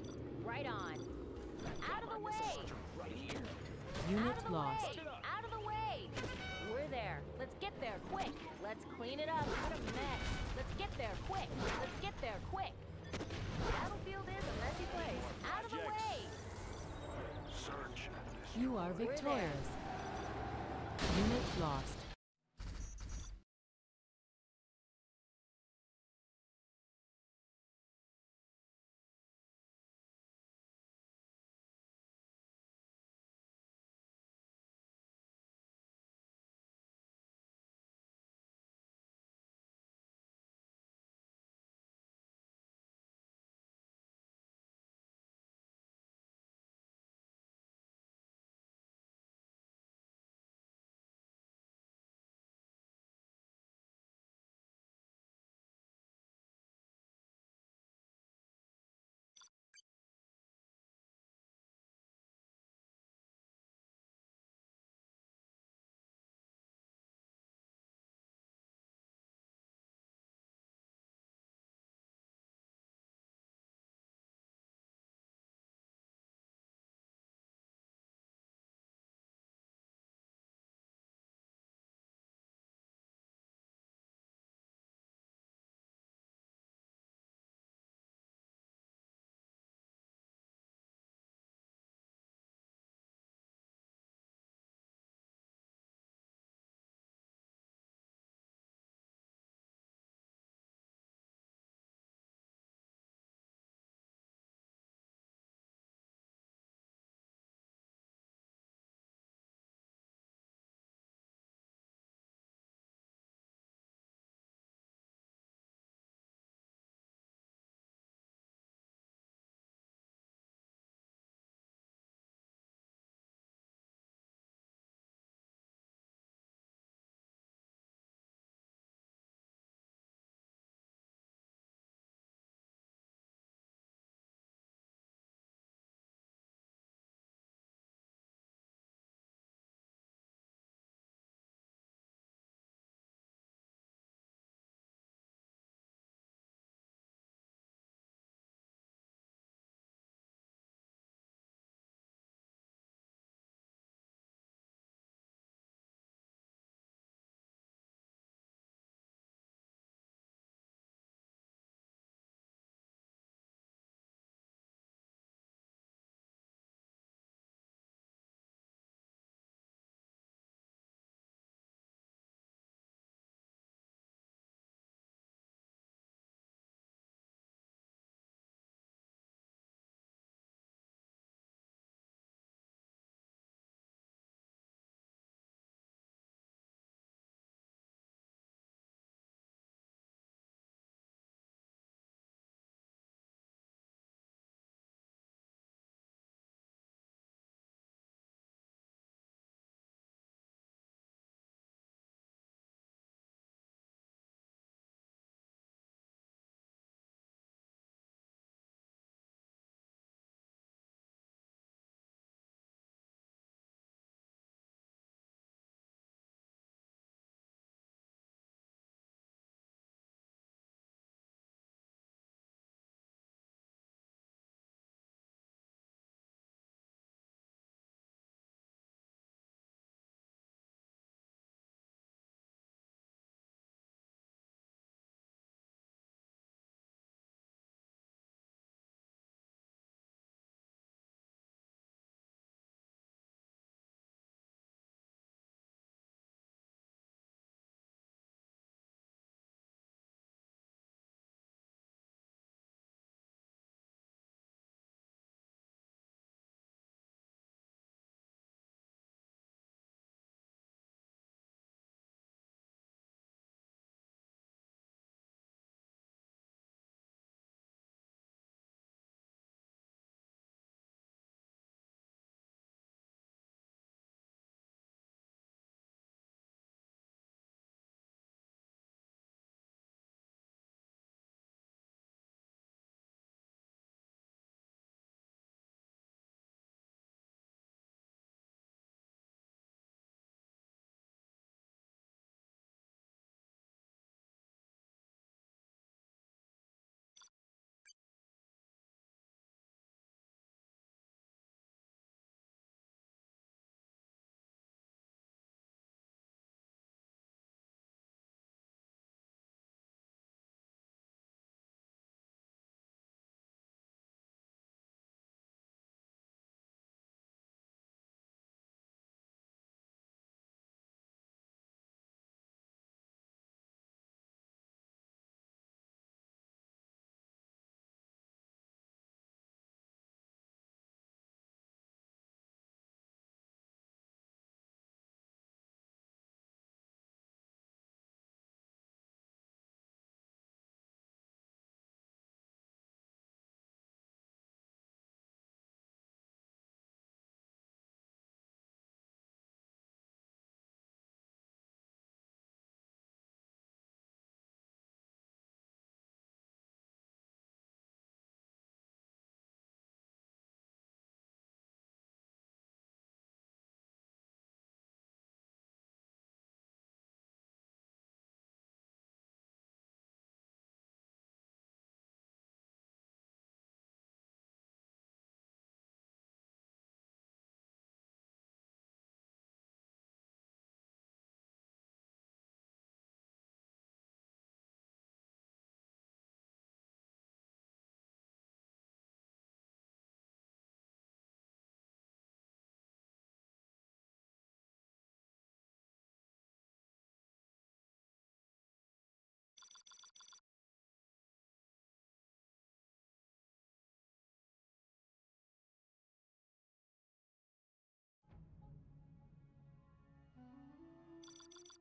Right on. Out of the way! Right here. Unit Out of the lost. way! Out of the way! We're there. Let's get there quick. Let's clean it up. What a mess. Let's get there quick. Let's get there quick. Battlefield is a messy place. Out of the way! Search. You are victorious. Unit lost.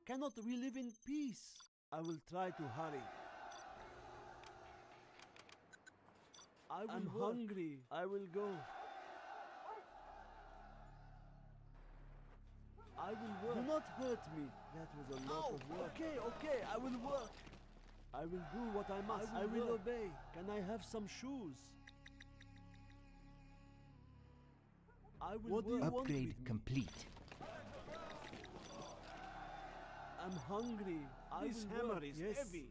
Cannot we live in peace? I will try to hurry. I will I'm work. hungry. I will go. I will work. Do not hurt me. That was a lot oh, of work. Okay, okay, I will work. I will do what I must. I will, I will obey. Can I have some shoes? I will what do you Upgrade want with complete. I'm hungry. I This will hammer work. is yes. heavy.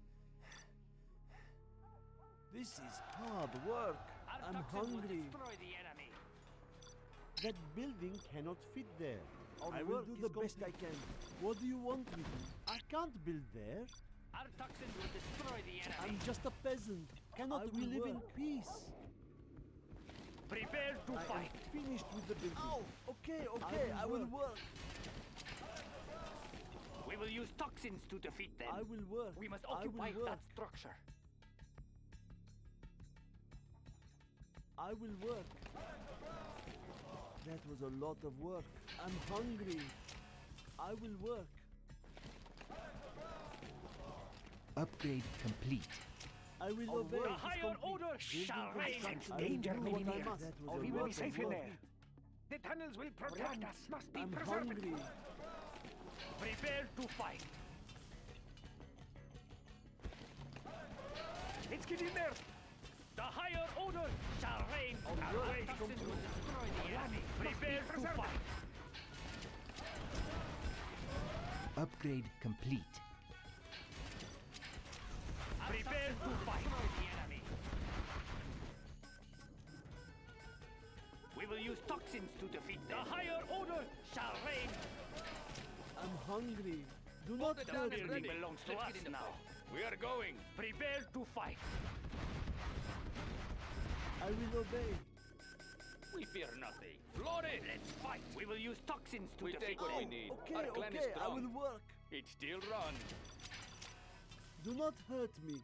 This is hard work. Our I'm toxins will hungry. destroy the enemy. That building cannot fit there. Our I will work do is the best I can. What do you want with me? I can't build there. Our toxins will destroy the enemy. I'm just a peasant. Cannot I we will live in work. peace? Prepare to I fight. am finished with the building. Oh, okay, okay, I will, I will work. We will use toxins to defeat them. I will work. We must I will occupy work. that structure. I will work. That was a lot of work. I'm hungry. I will work. Upgrade complete. I will Oh, obey. the higher order shall reign. Sense danger may be near. Or we will be safe in there. The tunnels will protect us. Must be I'm preserved. hungry. Prepare to fight. Let's get in there. The higher order shall reign. Our right. toxins will destroy the enemy. Prepare to fight. Upgrade complete. Prepare to fight. The enemy. We will use toxins to defeat them. The higher order shall reign. I'm hungry. Do not The hurt building me. belongs to us now. We are going. Prepare to fight. I will obey. We fear nothing. Flood it! Let's fight. We will use toxins to We defeat take what them. we need. Okay, Our clan okay, is I strong. will work. It still run. Do not hurt me.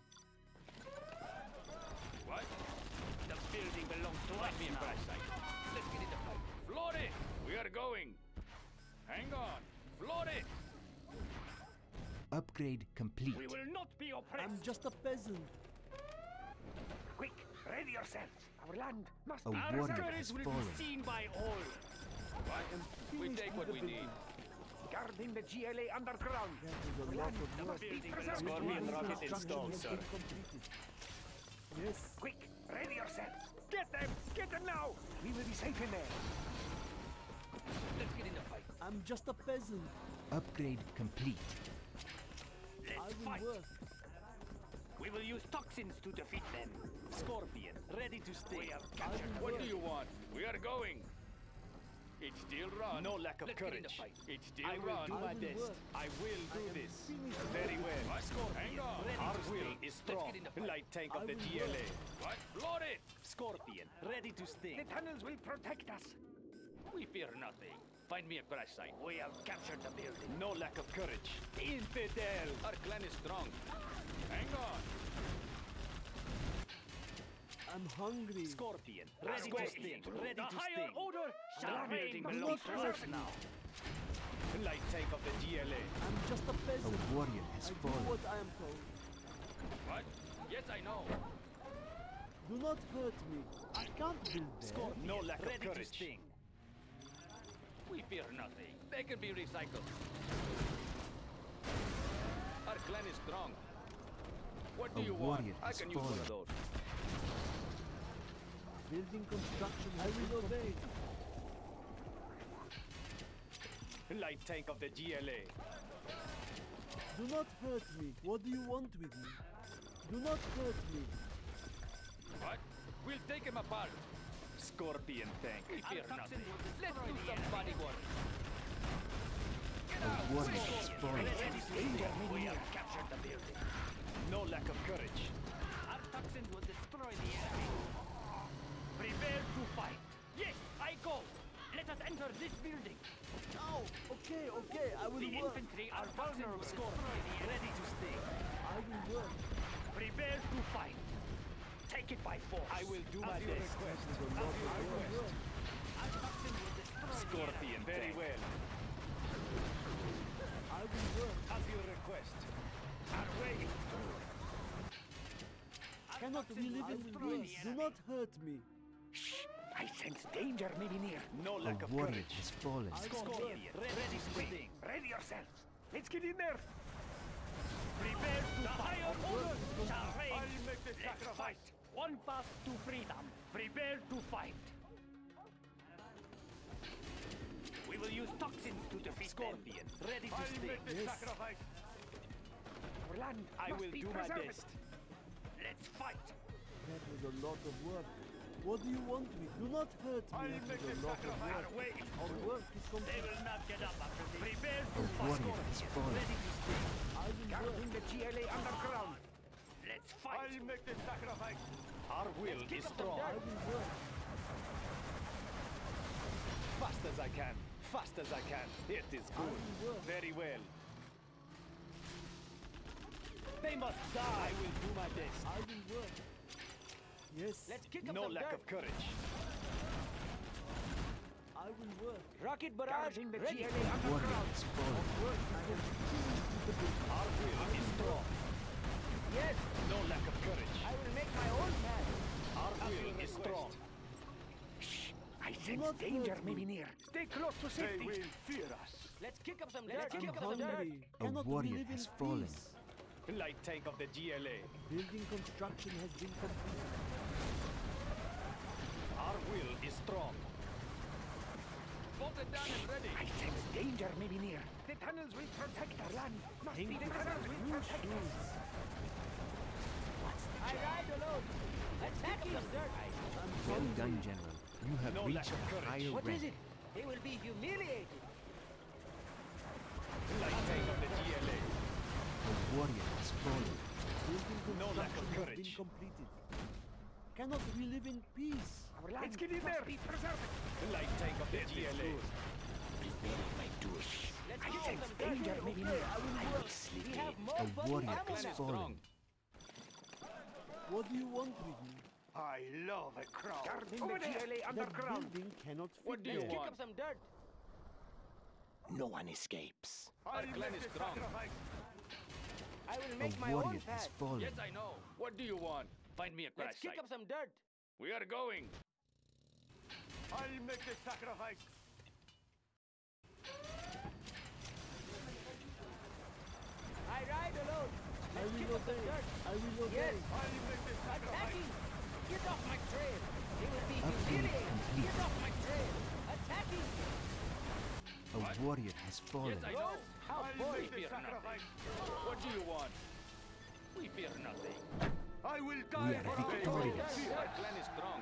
What? The building belongs to us Me and now. Brightside. Let's get in the fight. Flood it! We are going. Hang on. Flood it! Upgrade complete. We will not be oppressed. I'm just a peasant. Quick, ready yourself. Our land must A be warrior preserved. has will fallen. be seen by all. What? We finished take with what the we building. need. Guarding the G L A underground. That was a lot of work. Building This belongs to building us now. construction has been completed. Yes. Quick, ready yourself. Get them! Get them now! We will be safe in there. Let's get in the fight. I'm just a peasant. Upgrade complete. Let's I will fight. work. We will use toxins to defeat them. Scorpion, ready to stay. We have captured. What do you want? We are going. It still run. No lack of Let's get in the courage. fight. It still I will run. do I my will best. work. I will do I am this. finished. Very well. What? Hang on. Ready Our to will stay. is Let's strong. get in the fight. Light tank I of the will G L A. work. What? Flood it! Scorpion, ready to sting. The tunnels will protect us. We fear nothing. Find me a crash site. We have captured the building. No lack of courage. Infidel. Our clan is strong. Hang on. I'm hungry. Scorpion, ready go. to sting. Ready The to higher sting. order shall The building reign. belongs Do to not us hurt now. Light tank of the G L A. I'm just a peasant. A warrior has I do fallen. what I am told. What? Yes, I know. Do not hurt me. I can't build there. Scorpion, No lack of ready to courage. sting. We fear nothing. They can be recycled. Our clan is strong. What do A you want? warrior I has can use one of fallen. those. Building construction, I will obey. Light tank of the G L A. Do not hurt me. What do you want with me? Do not hurt me. What? We'll take him apart. Scorpion tank. We fear Our nothing. toxins will Let's destroy do the some enemy. body work. Get A out! warrior quick! has fallen. Ready to sting. We have captured the building. No lack of courage. Our toxins will destroy the enemy. Prepare to fight. Yes, I go. Let us enter this building. Oh, okay, okay, I will The work. infantry are vulnerable. Scorpion, ready to sting. I will work. Prepare to fight. Take it by force. I will do my As you best. request. I will work. Our toxins will destroy Scorpion, the enemy. very well. I I will work. As you request. Our way is through. Cannot we live in peace? Do not hurt me. Shh! I sense danger may be near. No A lack of warrior courage. has fallen. Scorpion, ready spinning. Ready yourselves. Let's get in there. Prepare to The fight. higher orders Shall reign. I'll make the Let's sacrifice. fight. One path to freedom. Prepare to fight. We will use toxins to defeat Scorpion, ready to I'll sting. make the Yes. sacrifice. Our land I must will be do my preserved. best. Let's fight. That was a lot of work. What do you want me? Do not hurt me. I'll That make was the a lot of sacrifice. work. Our way is Our through. work is They complete. will not get up after this. Prepare A to fight. warrior has fallen. Ready to sting. I will work. Guarding the G L A underground. Let's fight. I'll make the sacrifice. Our will is strong. I will work. Fast as I can. Fast as I can. It is I good. will work. Very well. They must die. I will do my best. I will work. Yes. Let's kick up no lack of courage. I will work. Rocket barrage in the G L A A warrior has fallen. Work. I am finished with the business. Our will is strong. Yes. No lack of courage. I will make my own path. Our will is strong. Shh. I sense not danger hurt may be me. near. Stay close to They safety. will fear us. Let's kick up some I'm dirt. Kick up some dirt. hungry. A Cannot we warrior live in has fallen. peace? Light tank of the G L A. Building construction has been completed. Our will is strong. Bolted down and ready. I sense danger may be near. The tunnels will protect our land. Must be the tunnels will protect us. What's the I ride alone. Let's kick up some dirt. Well done, General. You have No lack reached of a courage. higher What rank. is it? They will be humiliated. Light tank of the G L A. A warrior has fallen. Building construction No lack of has courage. been completed. Cannot we live in peace? Our land Let's get in there. Be preserved. The light tank of the G L A. Prepare my douche. Let's I sense danger may be near. I will sleep. We have more A warrior has fallen. What do you want with me? I love a crowd. Guarding the G L A That underground. building cannot fit What do you there. want? Kick up some dirt. No one escapes. I'll clan make is the strong. sacrifice. I will A make my warrior own has path. fallen. Yes, I know. What do you want? Find me a crash Let's kick site. up some dirt. We are going. I'll make the sacrifice. I ride alone. I Let's kick will up some obey. dirt. I will obey. Yes. I'll make the sacrifice. Attacking! Get off my trail! They will be Upgrade humiliated! complete. Get off my trail! Attacking! A warrior has fallen. Yes, I know. How I'll boring! make the fear nothing. sacrifice. What do you want? We fear nothing. I will We die are for our victorious. cause. Our clan is strong.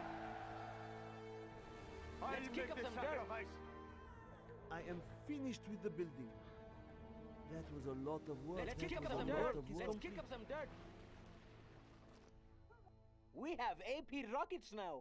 I'll Let's kick make up the some dirt. sacrifice. I am finished with the building. That was a lot of work. Let's That kick up was some a lot dirt! of work. Let's kick up some dirt! We have A P rockets now!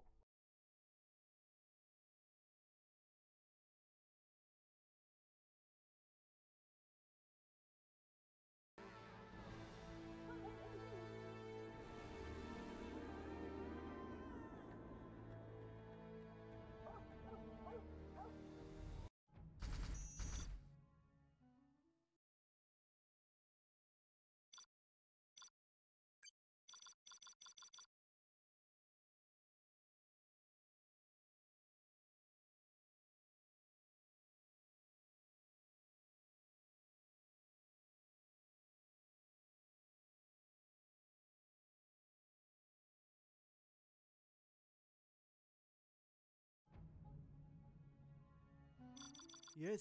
Yes.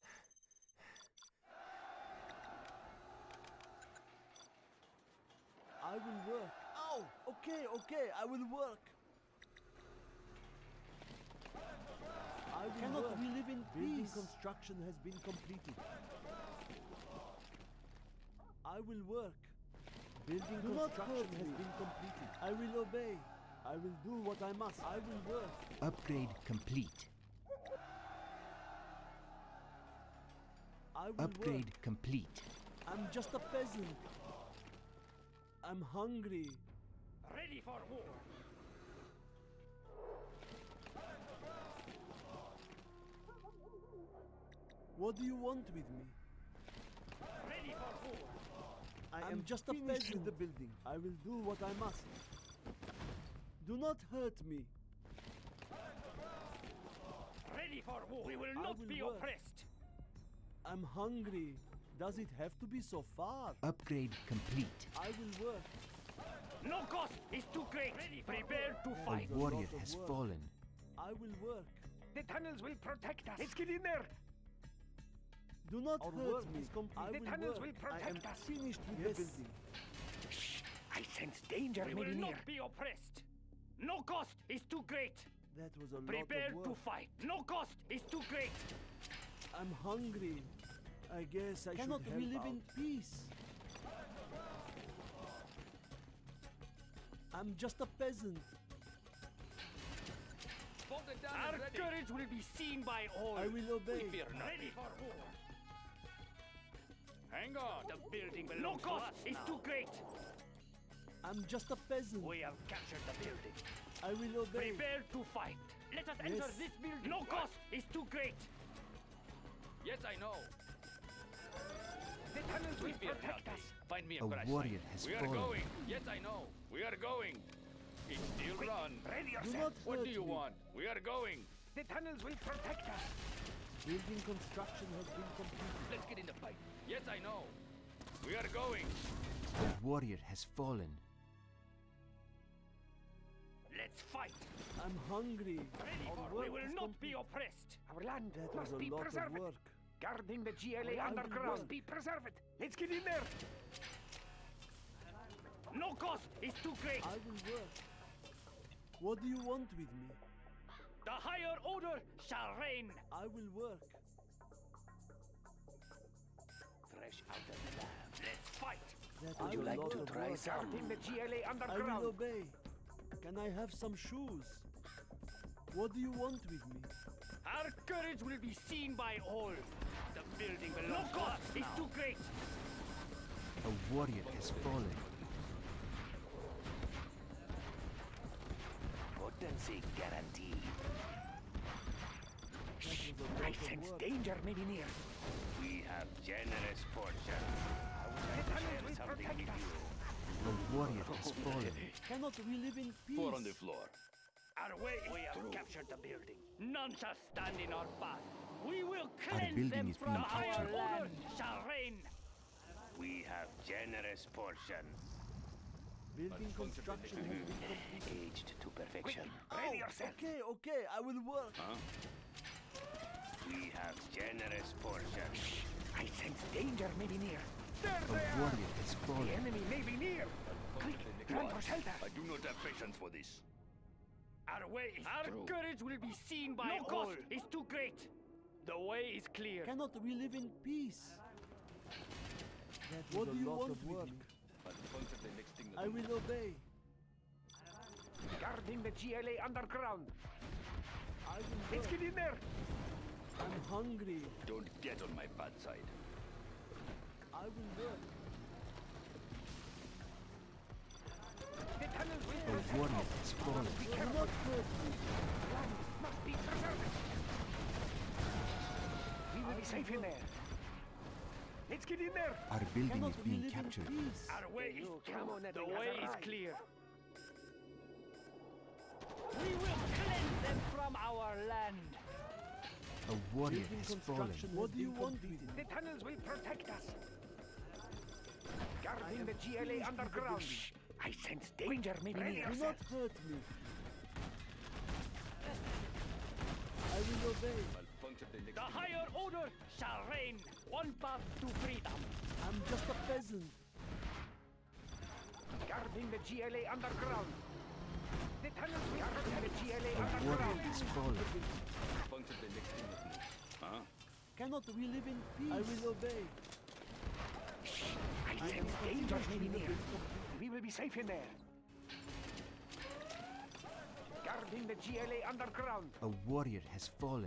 I will work. Oh, okay, okay, I will work. I will Cannot work. we live in Building peace? Construction has been completed. I will work. Building Do construction has me. been completed. I will obey. I will do what I must. I will work. Upgrade complete. I will Upgrade work. complete. I'm just a peasant. I'm hungry. Ready for war. What do you want with me? Ready for war. I I'm am just a peasant with the building. I will do what I must. Do not hurt me. Ready for war. We will I not will be work. oppressed. I'm hungry. Does it have to be so far? Upgrade complete. I will work. No cost is too great. Ready Prepare to A fight. warrior lot of has work. fallen. I will work. The tunnels will protect us. Let's get in there. Do not Our hurt work me. is complete. I The will tunnels work. will protect I am us. finished with Yes. the building. I sense danger. We will not be oppressed. No cost is too great. That was a Prepare lot of to work. fight. No cost is too great. I'm hungry. I guess I Cannot should we help live out. in peace? I'm just a peasant. Our courage will be seen by all. I will obey. We fear nothing. Ready for war. Hang on. The building belongs no cost to us is now. Too great. I'm just a peasant. We have captured the building. I will obey. Prepare to fight. Let us enter Yes. this building. No cost is too great. Yes, I know. The tunnels will We fear protect nothing. us. Find me a A crash warrior site. has We are fallen. going. Yes, I know. We are going. It's still run. Ready Do yourself. not What hurt do you me. want? We are going. The tunnels will protect us. Building construction has been completed. Let's get in the fight. Yes, I know. We are going. A warrior has fallen. Let's fight. I'm hungry. Ready Our for work We will is not complete. be oppressed. Our land That was must a be lot preserved. of work. Guarding the G L A I will underground work. must be preserved. Let's get in there. No cost is too great. I will work. What do you want with me? The higher order shall reign. I will work. Fresh out of the lab. Let's fight. That Would was you a like lot to of try work. something? The G L A I will underground. obey. Can I have some shoes? What do you want with me? Our courage will be seen by all. The building belongs no to us is too great. A warrior has fallen. Potency guaranteed. That was a I lot of sense work. danger maybe near. We have generous portion. The tunnels will protect us. A warrior has fallen. Cannot we live in peace? Four on the floor. Our way is we have through. captured the building. None shall stand in our path. We will Our cleanse building them is from being the higher captured. order shall reign. We have generous portion. Building construction has been completed. Aged to perfection. Ready Oh, yourself. okay, okay, I will work. Huh? We have generous portion. I sense danger may be near. There A they are. warrior has The fallen. enemy may be near. Quick, run for shelter. I do not have patience for this. Our way is Our through. courage will be seen by no all. Cost is too great. The way is clear. Cannot we live in peace? That was what do you want of work? I will obey. Guarding the G L A underground. I will Let's work. get in there. I'm hungry. Don't get on my bad side. I will work. The tunnels will A protect warrior us. has fallen. Be Do careful. not hurt me. Land must be preserved. We will be safe in there. Let's get in there. Our building Cannot is we being live captured. in peace? Our way is new true. community The has way is arrived. clear. We will cleanse them from our land. A warrior Building has fallen. construction what do you want with me? The tunnels will protect us. I Guarding am the G L A finished with the underground. building. Shh. I sense danger may be near. Do not hurt me. I will obey. The higher order shall reign. One path to freedom. I'm just a peasant. Guarding the G L A underground. The tunnels will guarding the G L A A warrior underground. has fallen. Huh? Cannot we live in peace? I will obey. I sense danger may be near. We will be safe in there. Guarding the G L A underground. A warrior has fallen.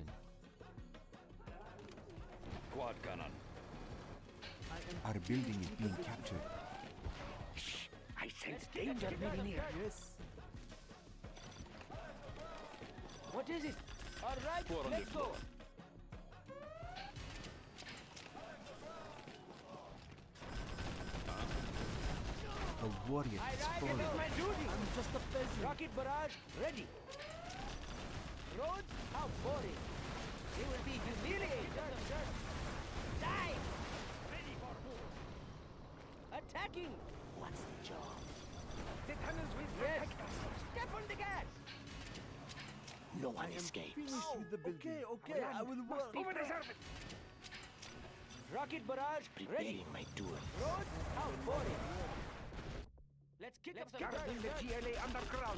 Quad cannon. Our building is being captured. Shh. I sense danger may be near. Yes. What is it? All right, Four on let's the go. floor. A warrior I has ride fallen. it is my duty. I'm just a peasant. Rocket barrage ready. Roads, how boring. They will be humiliated. Die! Ready for war. Attacking! What's the job? The tunnels will protect us. Step on the gas! No one I am escapes. finished with the building. Okay, okay, I will work. Over the servant! Rocket barrage ready. Preparing my tool. Roads, how boring. Let's kick Let's up some garden dirt. the G L A underground.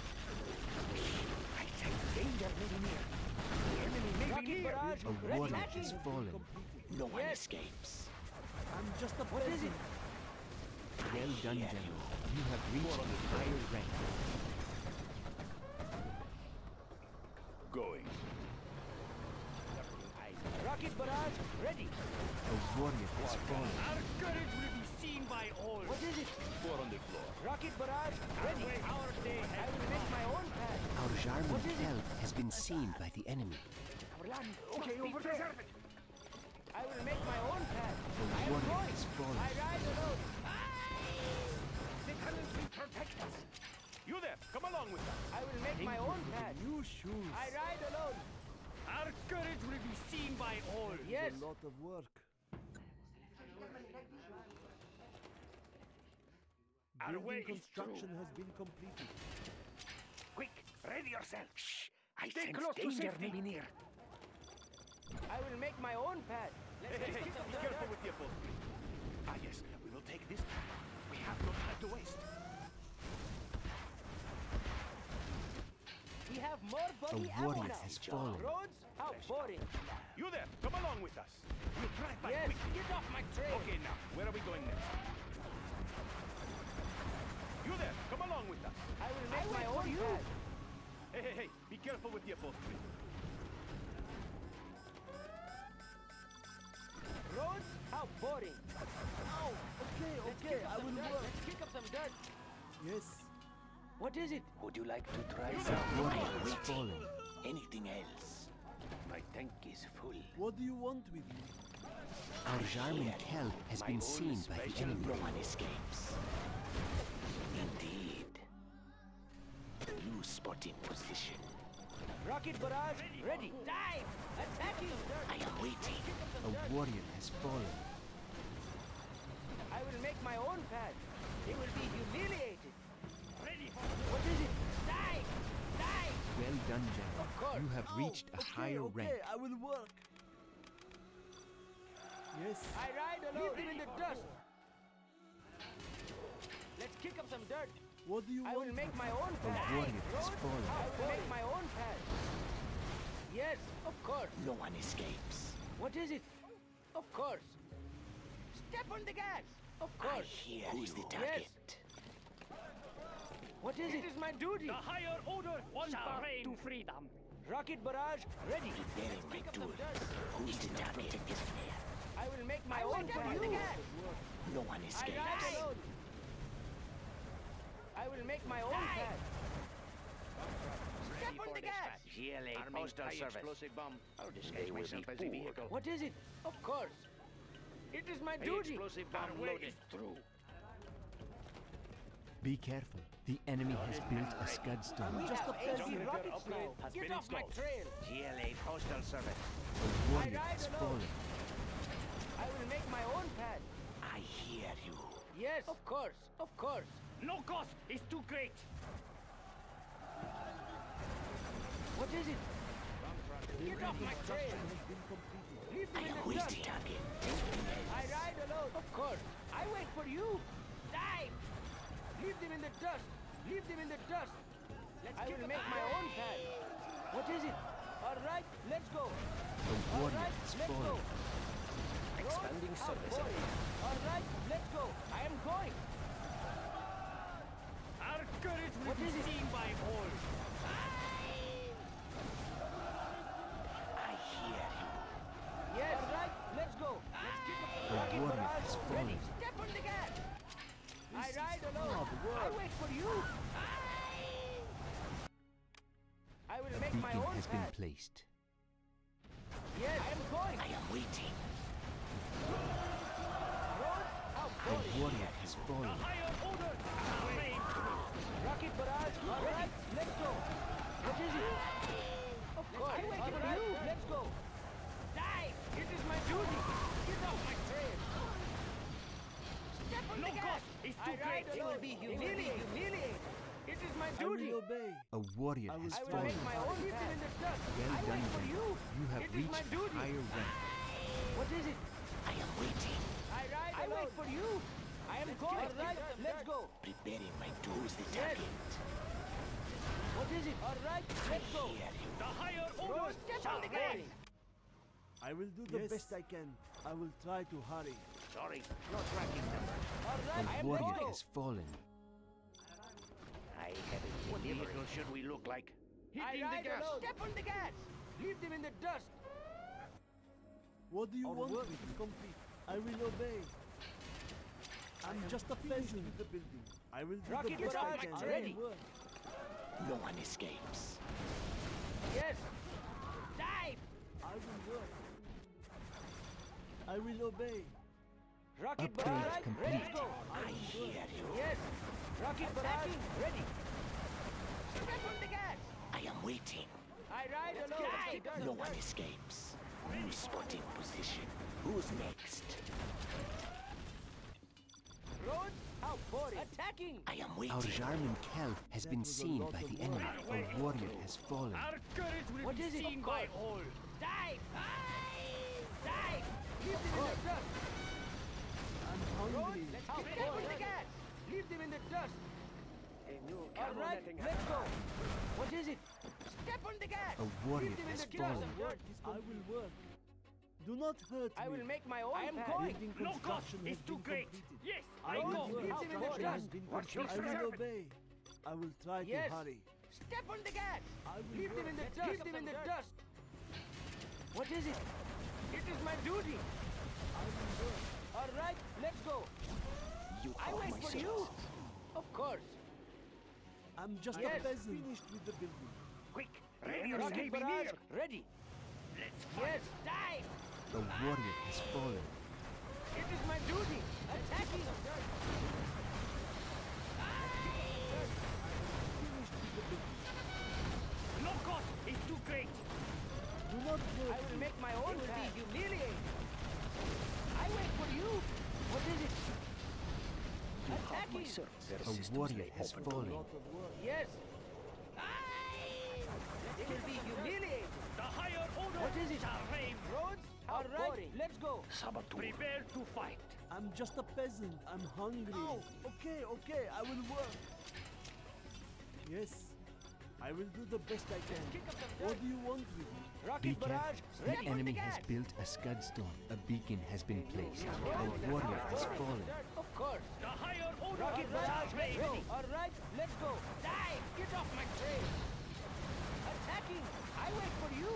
I sense danger may be near. The enemy may be Rocket near. barrage A ready. warrior Attacking. has fallen. No one Yes. escapes. I'm just a What is peasant. it? Well done, hear General. You have reached a higher rank. Going. Rocket barrage ready. A warrior has fallen. Our courage will be seen by all. What is it? Four on the floor. Rocket barrage ready. Our day I has will make my own path. Our Jarman What is it? help has been seen by the enemy. Our land. Okay, must be over the fair. servant. I will make my own path. A I am warrior going. has fallen. I ride alone. The tunnels will protect us. You there, come along with us. I will make my own path. New shoes. I ride alone. Our courage will be seen by all. Yes. A lot of work. Our Building way is construction through. has been completed. Quick, ready yourself. Shh! I Stay sense close to danger safety. may be near. I will make my own path. Let's Hey, hey, hey, kick up be some careful dirt. with the upholstery. Ah, yes, we will take this path. We have no time to waste. We have more body A ammo warrior now. has fallen. Roads? How boring. You there, come along with us. We'll drive by Yes, quick. get off my trail. Okay, now, where are we going next? You there, come along with us. I will make my wait own for you. path. Hey, hey, hey, be careful with the upholstery. Roads? How boring. Oh, okay, Let's okay, kick up I some will dirt. work. Let's kick up some dirt. Yes. What is it? Would you like to try A some? warrior I'm has waiting. fallen. Anything else? My tank is full. What do you want with me? Our Jarman help has My been own seen by the special enemy. No one escapes. Indeed. New spotting position. Rocket barrage ready. Dive! Attacking! I am waiting. Kick up A some dirt. warrior has fallen. I will make my own path. They will be humiliated. Ready for What is it? Dive! Dive! Well done, General. Of course. You have reached a okay, higher okay, rank. I will work. Yes. I ride alone. Leave them in the dust. Let's kick up some dirt. What do you I want? will make my own A path. warrior has Roads? fallen. I will make my own path. Yes, of course. No one escapes. What is it? Of course. Step on the gas. Of I course. hear Who's the Yes. target? What is it? It is my duty. the higher order. One Shall path reign. to freedom. Rocket barrage ready. Preparing my Kick up tool. some dirt. Who's the target? I will make my I own will path. do you. No one I escapes. ride alone. I will make my own path. Step on the gas. G L A Postal Service. Explosive bomb. I'll disguise myself as a vehicle. What is it? Of course. It is my duty. Explosive bomb loaded. Through. Be careful. The enemy has built a scud We stone. just have a peasant. eighty rockets now. has Get been off my installed. trail. G L A Postal Service. A warrior ride has alone. fallen. I will make my own path. I hear you. Yes, of course, of course. No cost is too great. What is it? Get off my trail. Has been completed. Leave I them in am the waiting, dust. target. Anything I else? ride alone. Of course. I wait for you. Dive. Leave them in the dust. Leave them in the dust. I will make my own path. What is it? All right, let's go. A All warrior right, has let's go. fallen. Expanding Roads, service out, boy. area. All right, let's go. I am going. Our courage will What be is it? seen by all. I hear you. Yes. All right, let's go. Let's kick up the A rocket warrior barrage. has Ready. fallen. Step on the gas. I ride alone. I wait for you. I will A make my beacon own has been path. placed. Yes, I am going. I am waiting. Roads, how A warrior has fallen. Higher orders! Rocket barrage, all right, let's go. What is it? Of course, I wait for you. Let's go. Die! It is my duty. Get off my trail. Step on No the gas. cost. It's too I great. ride It alone. will be humiliating. Humiliating. It is my I duty. will obey. A warrior has I will fallen. make my own path in the dust. Well I done, wait for then. you. You have It is my reached duty. higher rank. What is it? I am waiting, I ride I alone. wait for you. I am going. All right, let's go. preparing my tools the Yes. target. What is it? All right, let's go. Hear you. The higher Roll, orders step shall on the gas. reign. I will do the Yes. best I can. I will try to hurry. Sorry, not tracking number. All right, I A am warrior going. has fallen. I have a What vehicle should we look like? I Hitting the ride gas. alone. Step on the gas. Leave them in the dust. What do you Our want work me is to complete? I will obey. I'm just a peasant with the building. I will do Rocket the best I barrage can. ready. I will work. No one escapes. Yes. Dive. I will work. I will obey. Rocket Upgrade barrage complete. ready to go. I hear you. Yes. Rocket barrage ready. Step on the gas. I am waiting. I ride alone. No one escapes. New spotting position. Who's next? Roads out for it. Attacking. I am waiting. Our Jarman Kel has been was a seen lot by of the enemy. A warrior has fallen. Our courage will What be is it? seen Of by course. all. Dive. Dive. Leave them in the dust. I'm Roads, hungry. let's get step on the gas. Leave them in the dust. All right, let's go. What is it? Step on the gas. A warrior Leave them in has the dust. fallen. Work is I will work. Do not hurt I me. will make my own I am path. going. No cost. It's too great. Yes, I I will go. do. Leave them in the Construction dust. has been What's your completed. I strategy? will obey. I will try Yes. to hurry. Step on the gas. I will Leave them in the work. dust. Leave them in the dust. What is it? It is my duty. I will work. All right, let's go. You I caught wait my for shot. you. Of course. I'm just Yes. a peasant. Finished with the building. Quick, Rocket radios may be barrage near. ready. Let's Yes, dive. A warrior has fallen. It is my duty. Attacking. Finished with the building. No cost. It's too great. Do not hurt I will me. make my own path. It will be humiliating. I wait for you. What is it? You caught my Attacking. service. Their A systems warrior lay has open. fallen. Lot of work. Yes. It will be humiliating. The higher orders What is it? shall reign. Roads, all right, let's go. Saboteur. Prepare to fight. I'm just a peasant. I'm hungry. Oh, okay, okay. I will work. Yes. I will do the best I can. Kick up some What dirt. do you want with me? Be Rocket barrage careful. ready. The enemy has built a scudstone. A beacon has been placed. A warrior has fallen. Of course. The higher orders Rocket shall barrage reign. ready. All right, let's go. Dive. Get off my trail. Attacking. I wait for you.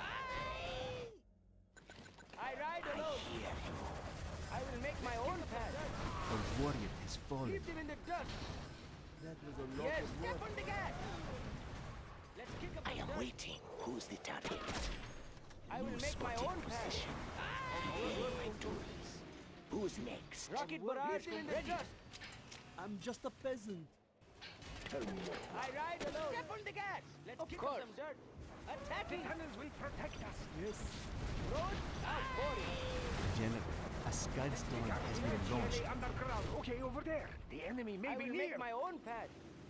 I ride I alone. hear you. I will make my own path. A warrior has fallen. Leave them in the dust. That was a lot Yes, of step work. on the gas. Let's kick up I some am dirt. waiting. Who's the target? I will New make my spotting own path. position. Preparing my tools. Who's next? Rocket barrage in the dust. I'm just a peasant. I ride alone. Step on the gas. Let's kick up some dirt. Attacking. Cannons will protect us. Yes. Roads out for it. General, a scudstone has been launched. Underground. Okay, over there. The enemy may I be will near. make my own path.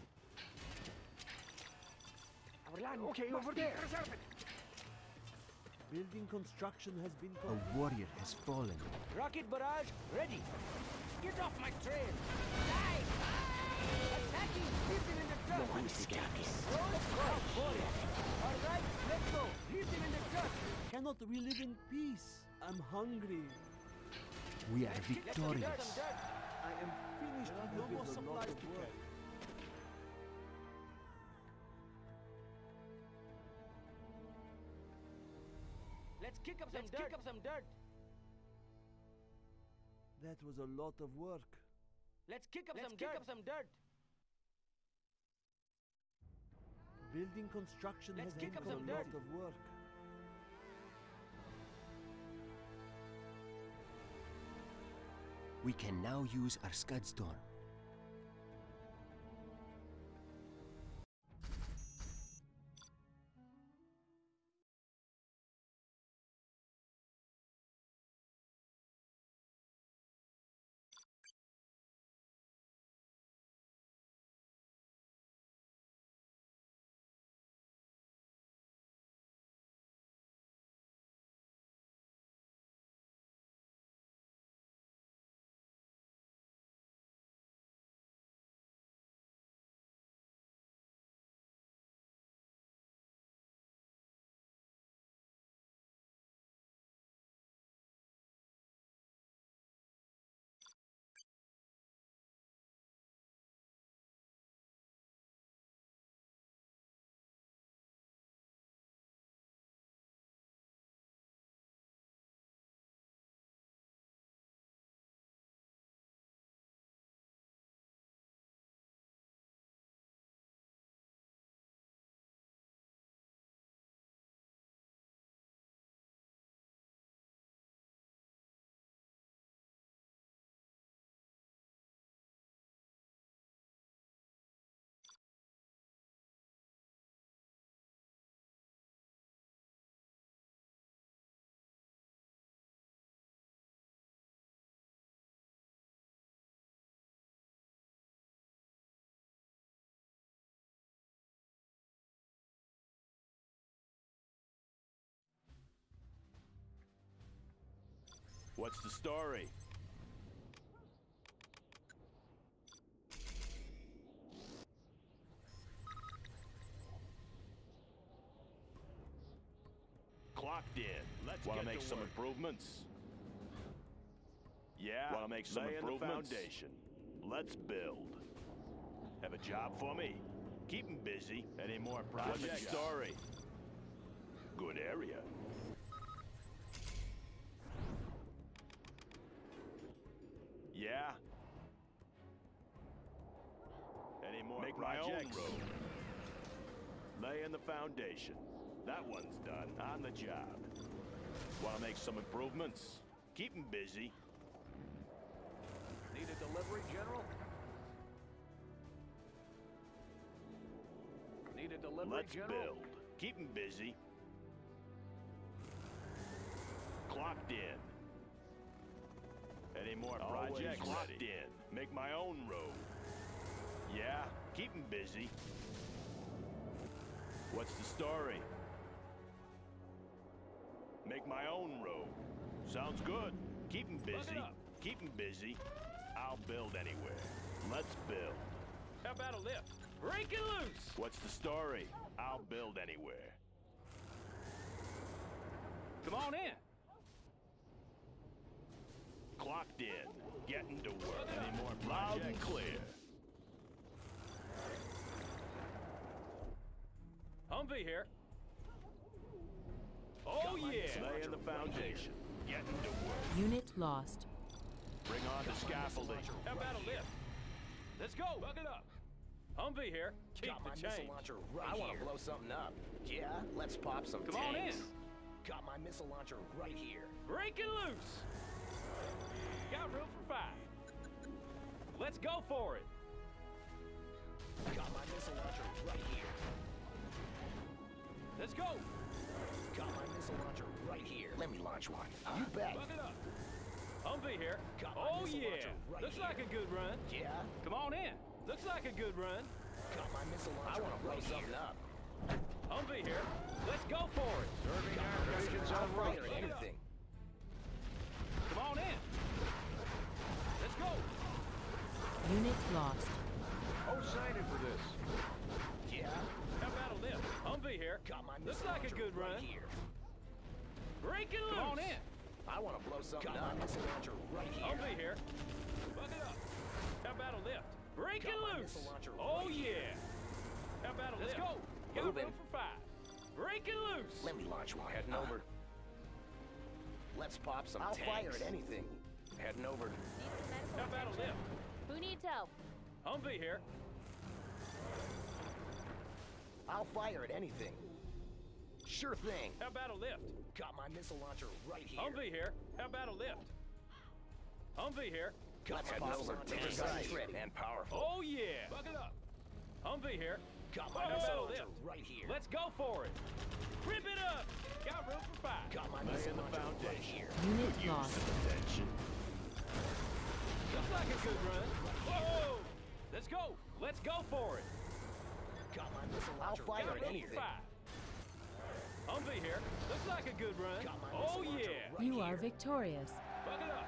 Our land. Okay, over there. Preserve it. Building construction has been A completed. warrior has fallen. Rocket barrage ready. Get off my trail. Die. Attacking. Leave them in the No dust. one escapes. Roads out for it. All right, let's go. Leave them in the dust. Cannot we live in peace? I'm hungry. We are Let's kick up some dirt, victorious. some dirt. I am finished with no the more build. A lot supplies of to work. Let's kick up some dirt. Kick up some dirt. That was a lot of work. Let's kick up some dirt. Kick up some dirt. Building construction Let's has kick been up a some lot dirt. of work. We can now use our Scudstorm. What's the story? Clocked in. Let's Wanna make some work. improvements? Yeah. Wanna make some improvements? The foundation. Let's build. Have a job for me? Keep 'em busy. Any more projects? What's the story? Good area. Yeah. Any more Make projects? My own road. Laying the foundation. That one's done. On the job. Want to make some improvements? Keep 'em busy. Need a delivery, General? Need a delivery, Let's General? build. Keep 'em busy. Clocked in. Any more projects? Clocked in. Make my own road. Yeah, keep 'em busy. What's the story? Make my own road. Sounds good. Keep 'em busy. Keep 'em busy. I'll build anywhere. Let's build. How about a lift? Break it loose! What's the story? I'll build anywhere. Come on in. Clocked in. Getting to work. Any more projects? Loud and clear. Humvee here. Oh yeah! Laying the foundation. Getting to work. Unit lost. Bring on the scaffolding. How about a lift? Let's go. Buckle up. Humvee here. Keep Got my the missile change. launcher right I want to blow something up. Yeah, let's pop some Come tanks. on in. Got my missile launcher right here. Break it loose. Got room for five. Let's go for it. Got my missile launcher right here. Let's go. Got my missile launcher right here. Let me launch one. Huh? You bet. Buck it up. Humvee here. Got my Oh missile yeah. launcher right Looks here. like a good run. Yeah. Come on in. Looks like a good run. Got my missile launcher I want to blow right something here. up. Humvee here. Let's go for it. Serving our divisions on fire anything. Come on in. Let's go. Unit lost. Who's signing for this? Yeah. How about a lift? Humvee here. Got my Looks missile like a launcher good right run. here. Break it loose. Come on in. I want to blow something Got up. my missile launcher right here. Humvee here. Buck it up. How about a lift? Break Got it my loose. missile launcher Oh right yeah. How about a Let's lift? go. Got Moving. room for five. Break it loose. Let me launch one. Heading Uh-huh. over. Let's pop some I'll tanks. fire at anything. Heading over. Need some medical How about a attention? lift? Who needs help? Humvee here. I'll fire at anything. Sure thing. How about a lift? Got my missile launcher right here. Humvee here. How about a lift? Humvee here. Let's follow tanks ready and powerful. Oh yeah! Buck it up. Humvee here. Got my How missile about launcher this? right here. Let's go for it. Rip it up. Got room for five. Got my missile launcher right here. Unit lost. Attention. Looks like a good run. Whoa! Let's go. Let's go for it. Got my missile I'll launcher fire Got right room here. for five. Humvee here. Looks like a good run. Got my Oh missile launcher yeah. right You here. are victorious. Buck it up.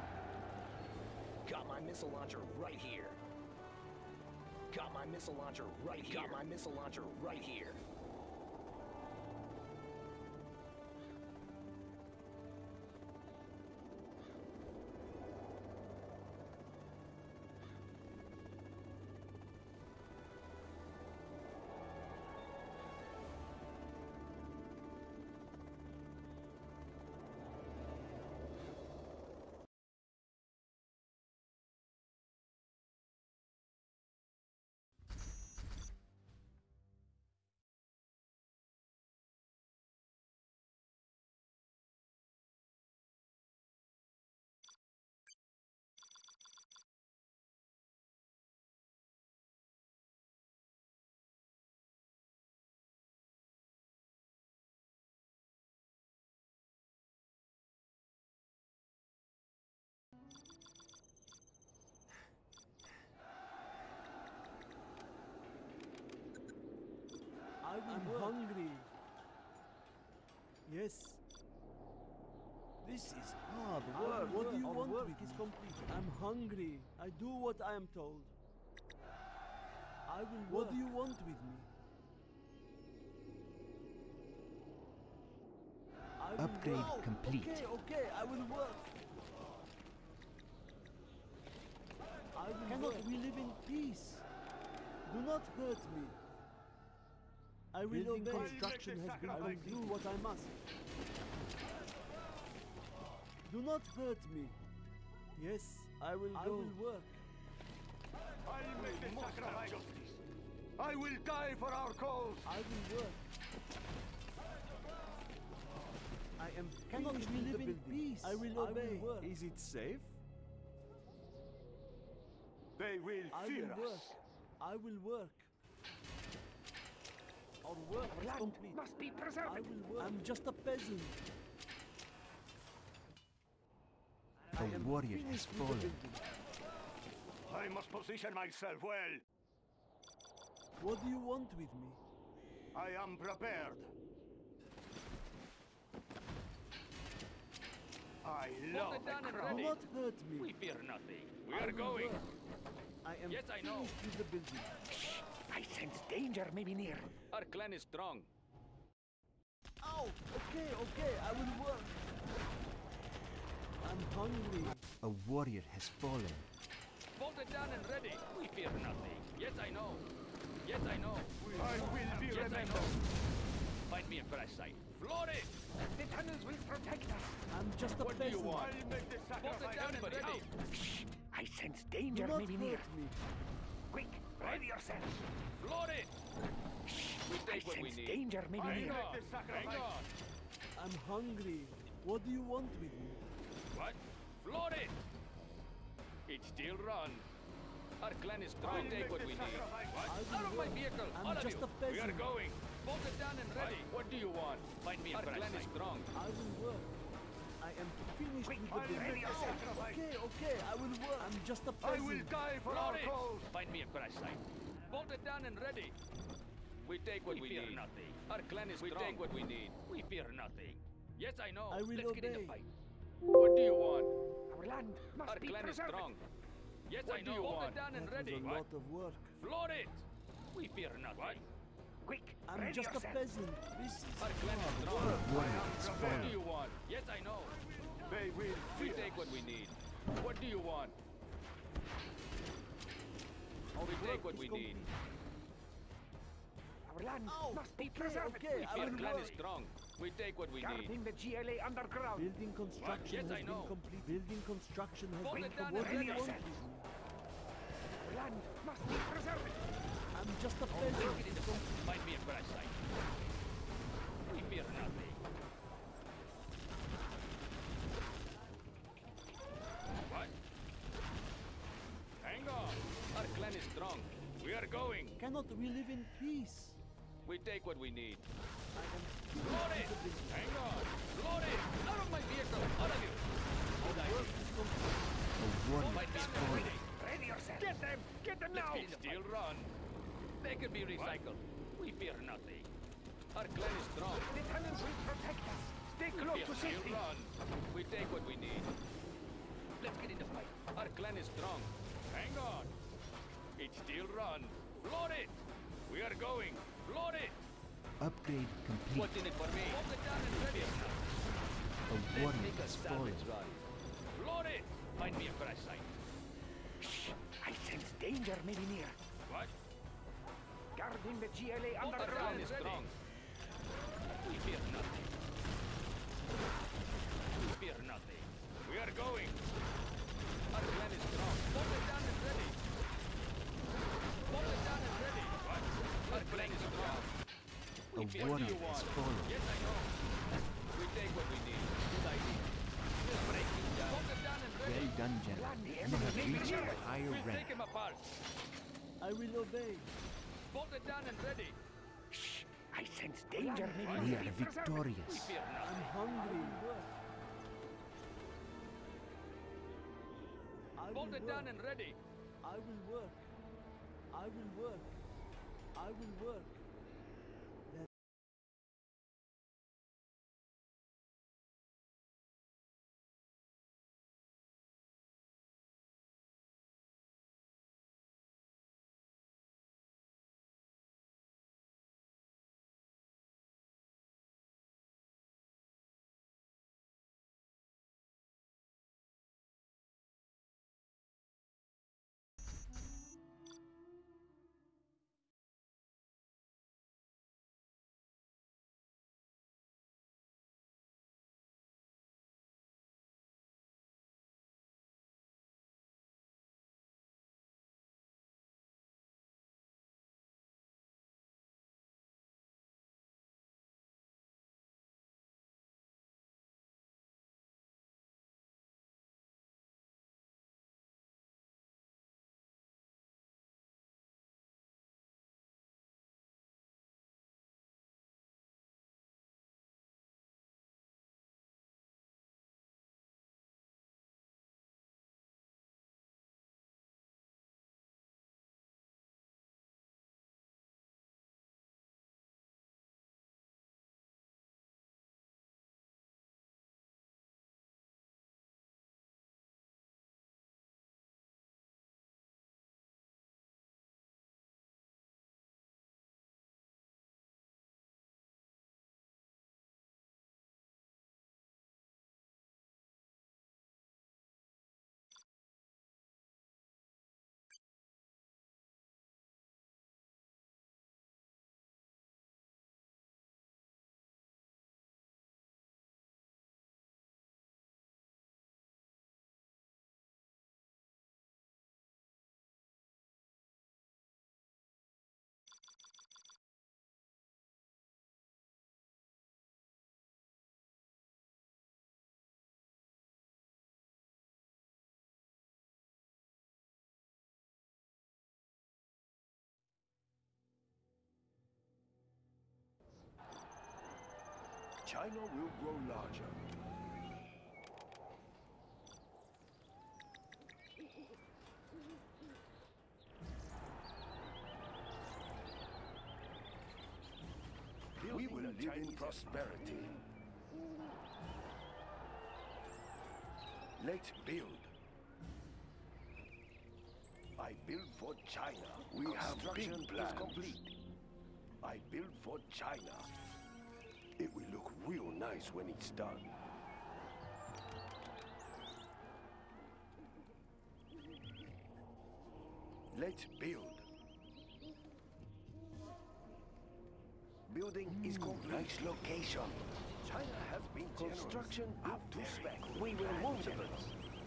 Got my missile launcher right here. Got my missile launcher right here. Got my missile launcher right here. I'm hungry. Yes. This is hard I will work. What do you Our want work with is me? complete. I'm hungry. I do what I am told. I will What work. do you want with me? I will Upgrade work. complete. Okay, okay, I will work. I will Cannot work. we live in peace? Do not hurt me. I will Building obey. construction has been I will do what I must. Do not hurt me. Yes, I will I go. will work. I'll make the sacrifice. I will die for our cause. I will work. I am Cannot we finished with live the in building. peace? I will obey. will work. Is it safe? They will I fear will us. work. I will work. Our work is complete. Must be preserved. I will work. I'm just a peasant. A warrior has Finished with the fallen. building. I must position myself well. What do you want with me? I am prepared. I love it down the and crowd. Do not hurt me. We fear nothing. We I are will going. work. I am Yes, I know. finished with the building. I sense danger may be near. Our clan is strong. Oh, okay, okay, I will work. I'm hungry. A warrior has fallen. Bolted down and ready. We fear nothing. Yes, I know. Yes, I know. I will be Yes, I remembered. know. Find me a fresh site. Floor it! The tunnels will protect us. I'm just a What do you peasant. want? I'll make the Bolted sacrifice. down and Everybody ready. out. Shh! I sense Do danger not may be near. hurt me. Quick, ready yourself. Floor it! Shh! We I take what we sense need. danger may be I near. make on. the sacrifice. Hang on. I'm hungry. What do you want with me? What? Floor it! It still runs. Our clan is strong. We take what we need. What? I will Out of my work. vehicle! I'm All of just you! a We are peasant. going! Bolted down and ready! What do you want? Find me a Our clan is strong. I will work. I am finished Quick, with the I'll building. ready yourself. Okay, okay, I will work. I'm just a I peasant. will die for Floor our it! cause. Find me a crash site. Bolted down and ready. We take what we, We fear need. nothing. Our clan is We strong. take what we need. We fear nothing. Yes, I know. I will Let's get in the obey. fight. What do you want? Our land must Our be clan is preserved. strong. Yes, What I do know. you Bolted want? down and That was ready. a lot of work. Floor it! We fear nothing. What? Quick, I'm ready just a yourself. peasant. This is Our clan is strong. Warrior has What do fallen. you want? Yes, I know. They will We fear take us. what we need. What do you want? Our We take work what is we complete. need. Our land Oh, must be okay, preserved. okay, I Our will clan work. is strong. We take what we need. Guarding the G L A underground. Building construction Yes, has I been know. complete. Building construction has Hold been it down complete. What and do you ready. want with me? Our land must be preserved. I'm just a Take peasant. it in the book. Find me a crash site. We fear nothing. What? we live in peace. We take what we need. Load it! Hang on! Load it! Out of my vehicle! All of you! A warning is calling. Ready yourself! Get them! Get them now! Let's still run. They could be recycled. What? We fear nothing. Our clan is strong. The cannons will protect us. Stay We close fear to safety. Run. We take what we need. Let's get in the fight. Our clan is strong. Hang on. It's still run. Load it! We are going. Load it! Upgrade complete. What's in it for me? Hold it down and ready. A warning is falling. Load it! Find me a crash site. Shh! I sense danger maybe near. What? Guarding the G L A Our clan underground. is strong. We fear nothing. We fear nothing. We are going. Our clan is strong. Hold it down and ready. Hold it down and ready. What? Our clan is strong. A warning is falling. Yes, I know. We take what we need. Good idea. We'll break him down. Hold it down and ready. Well done, General. You have reached a higher We'll rank. take him apart. I will obey. Hold it down and ready. Shh! I sense danger maybe We near. are victorious. We fear I'm nothing. hungry. I Hold will it down work. and ready. I will work. I will work. I will work. Let China will grow larger. We will live in prosperity. Let's build. I build for China. We have big plans. Complete. I build for China. It will look real nice when it's done. Let's build. Building is complete. Nice location. China has been construction up to spec. We will move the goods.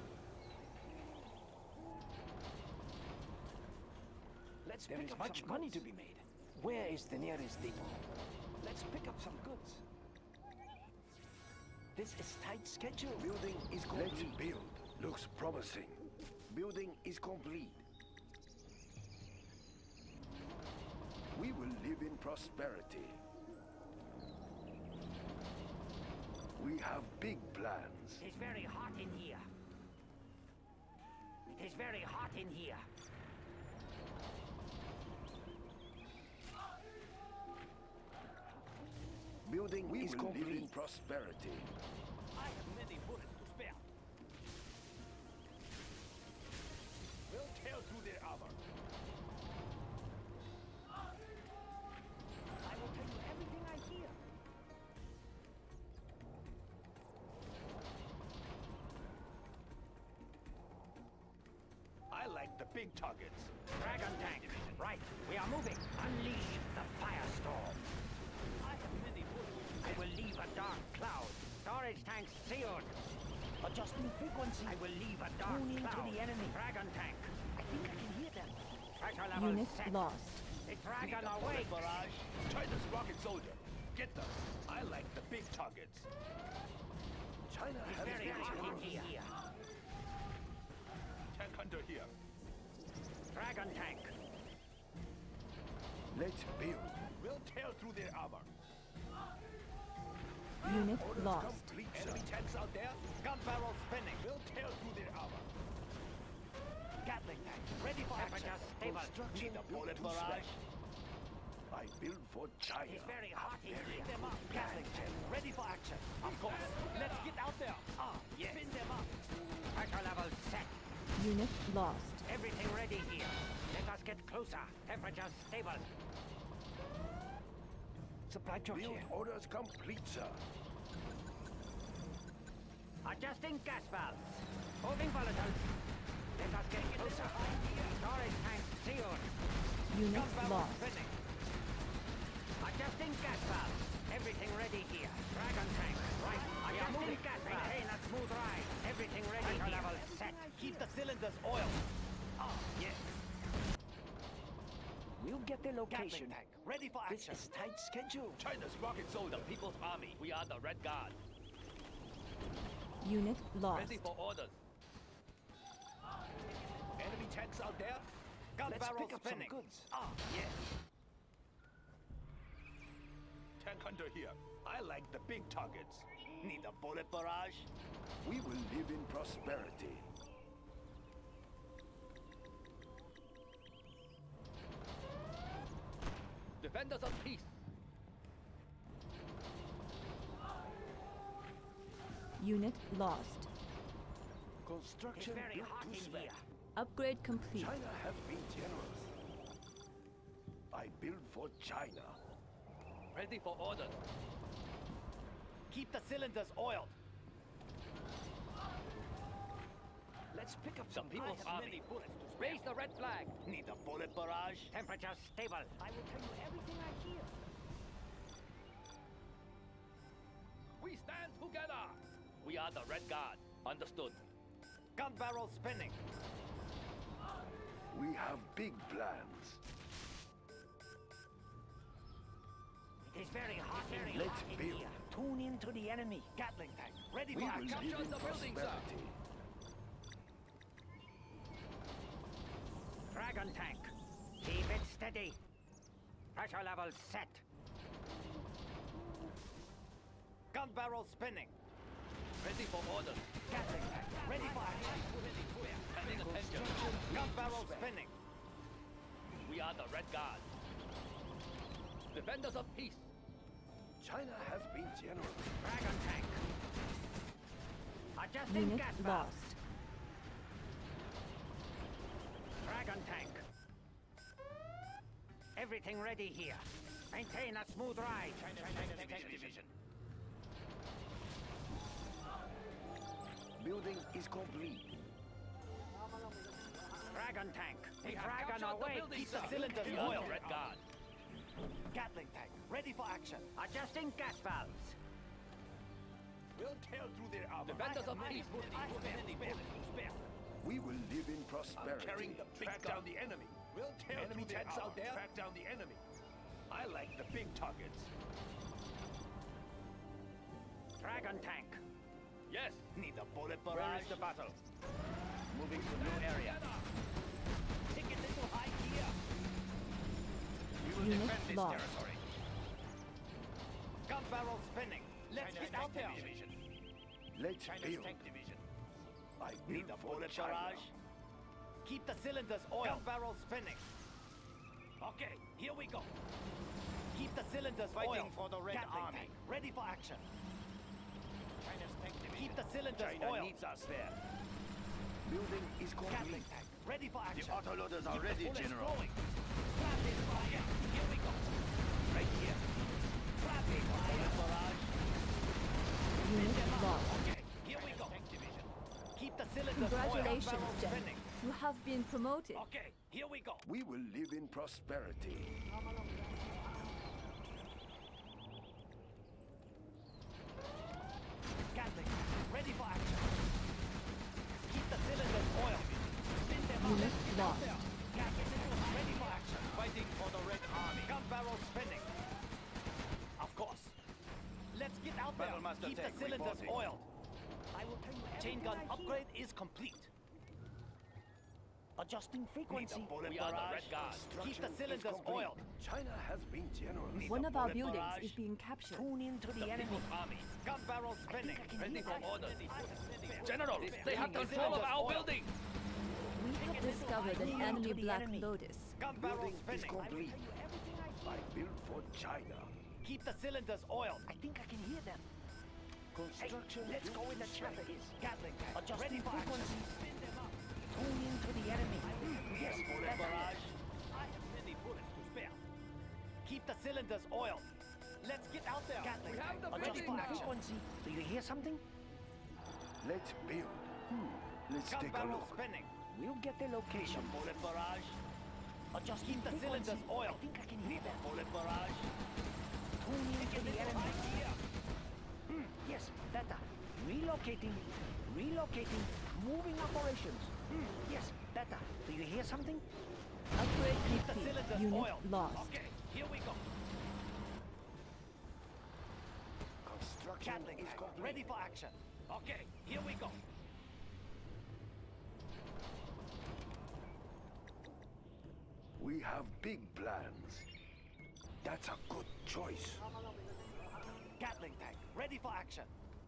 Let's there is much money to be made. Where is the nearest depot? Let's pick up some goods. This is tight schedule. Building is complete. Let's build. Looks promising. Building is complete. We will live in prosperity. We have big plans. It is very hot in here. It is very hot in here. Building We is will live complete. in prosperity. I have many bullets to spare. We'll tear through their armor. I will tell you everything I hear. I like the big targets. Dragon tank. Right, we are moving. Unleash the firestorm. I have many bullets. I will leave a dark cloud. Storage tanks sealed. Adjusting frequency. I will leave a dark Tune in to cloud. the enemy. Dragon tank. I think I can hear them. Pressure level Unit set. lost. The dragon Need a awake. bullet barrage. China's rocket soldier. Get them. I like the big targets. China It's has very big hot in plans. here. Tank hunter here. Dragon tank. Let's build. We'll tear through their armor. Unit Orders lost. complete, sir. Enemy tanks out there. Gun barrel spinning. We'll tear through their armor. Gatling tank. Ready for action. Stable. Construction Need a built bullet to barrage. spec. I build for China. It's very hot in Very here. good Them up. Gatling tank. Ready for action. Of course. Let's get out there. Ah, yes. Spin them up. Pressure level set. Unit lost. Everything ready here. Let us get closer. Temperature stable. Supply truck Build here. orders complete, sir. Adjusting gas valves. Moving volatiles. Let us get closer. Storage tank sealed. Unit Gun barrel lost. spinning. Adjusting gas valves. Everything ready here. Dragon tank. Right. Adjusting gas valves. Maintain a smooth ride. Everything ready here. Level set. Keep the cylinders oiled. Ah, yes. We'll get the location. Gatling tank. Ready for This action. is tight schedule. China's rocket soldier. The People's Army. We are the Red Guard. Unit lost. Ready for orders. Enemy tanks out there. Gun Let's barrel pick up some spinning. goods. Ah, yes. Tank hunter here. I like the big targets. Need a bullet barrage. We will live in prosperity. Defenders of peace. Unit lost. Construction It's very built hot to in spec. here. Upgrade complete. China has been generous. I build for China. Ready for orders. Keep the cylinders oiled. Let's pick up The some People's goods. Army. Raise the red flag. Need a bullet barrage. Temperature stable. I will tell you everything I hear. We stand together. We are the Red Guard. Understood. Gun barrel spinning. We have big plans. It is very hot, very Let's hot in build. here. Tune in to the enemy. Gatling tank. Ready We for will action. live in the building, sir. prosperity. Dragon tank. Keep it steady. Pressure level set. Gun barrel spinning. Ready for orders. Gatling tank. Ready for action. Paying attention. Gun barrel spinning. We are the Red Guard. Defenders of peace. China has been generous. Dragon tank. Adjusting Unit gas valve. lost. Dragon tank. Everything ready here. Maintain a smooth ride. Division. Building is complete. Dragon tank. The We have dragon captured the away. building, Keep the sir. cylinders We are oiled. the Red Guard. Gatling tank. Ready for action. Adjusting gas valves. We'll tear through their armor. Defenders of peace. I have many bullets to spare. We will live in I'm prosperity. carrying the big Track down the enemy. We'll tear enemy through tanks out there. Track down the enemy. I like the big targets. Dragon tank. Yes. Need a bullet barrage. Where is the battle? Moving to new area. Take a little high here. We will Unit defend this lost. territory. Gun barrel spinning. Let's China's get out tank there. division. Let's China's build. tank division. I Need build a for bullet China. barrage. Keep the cylinders oil. Gun barrel spinning. Okay, here we go. Keep the cylinders Fighting oil. for the Red Gatling Army. tank, ready for action. China's tank division. Keep the cylinders China oil. needs us there. Building is Gatling complete. tank, ready for The action. autoloaders are Keep the ready, bullets General. flowing. Rapid fire. Here we go. Right here. Rapid fire. Barrage. Unit Them up. lost. Okay, here we go. Tank division. Keep the cylinders Congratulations, oil. Barrel General. spinning. You have been promoted. Okay, here we go. We will live in prosperity. Gatling, ready for action. Keep the cylinders oiled. Spin them up. Unit Let's get out lost. there. Gatling, ready for action. Fighting for the Red Army. Gun barrel spinning. Of course. Let's get out there. Battlemaster Keep the tank cylinders reporting. oiled. I will tell you Chain gun upgrade is complete. Adjusting frequency. Need a bullet We are the barrage. Red Guard. Keep the Construction is cylinders complete. oiled. China has been generous. Need One a of our bullet buildings barrage. is being captured. Tune in to the, The enemy. People's Army. Gun barrel spinning. Pending from orders. General, They have control of our building. We have discovered an Lead enemy to the Black enemy. Lotus. Gun barrel Building is spinning. complete. I build for China. Keep the cylinders oiled. I think I can hear them. Construction Let's go with the is chopper. Gatling tank. Adjusting Ready for action. frequency. Spin them up. Tune in to the enemy. Yes, bullet barrage. I have many bullets to spare. Keep the cylinders oiled. Let's get out there. Gatling tank. Ready Adjusting for action. frequency. Do you hear something? Let's build. Hmm. Let's Gun take a barrel look. spinning. We'll get the location. Bullet barrage. Adjusting Keep the frequency. cylinders oiled. I think I can hear them. Bullet barrage. Tune in to the enemy. Idea. Hmm, yes, better. Relocating. Relocating. Moving operations. Hmm, yes, better. Do you hear something? Upgrade Keep the complete. cylinders Unit oiled. lost. Okay, here we go. Construction Gatling is tank. complete. Ready for action. Okay, here we go. We have big plans. That's a good choice. Gatling tank. Ready for action.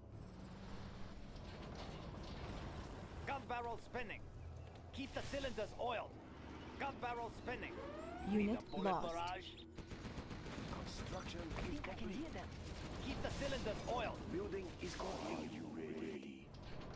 Gun barrel spinning. Keep the cylinders oiled. Gun barrel spinning. Unit The bullet lost. barrage. Construction I is think I can complete. hear them. Keep the cylinders oiled. Building is complete. Are you ready?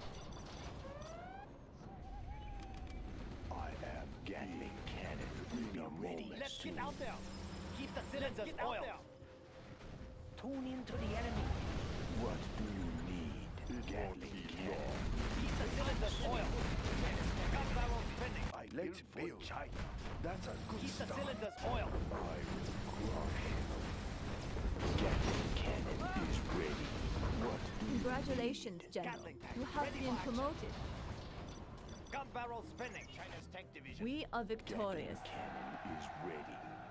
I am Gatling Cannon. We are ready. Let's get out there. Keep the cylinders get out oiled. there. Tune in to the enemy. What do you need? Gatling Cannon. Keep the cylinders oiled. Gun barrel spinning. I Let's build China. That's a good Keep the start. cylinders oiled. I will crush him. Gatling Cannon is ready. What do you Congratulations, General. Gatling tank. You have Ready been for action. promoted. Gun barrel spinning. China's tank division. We are victorious. Cannon is ready.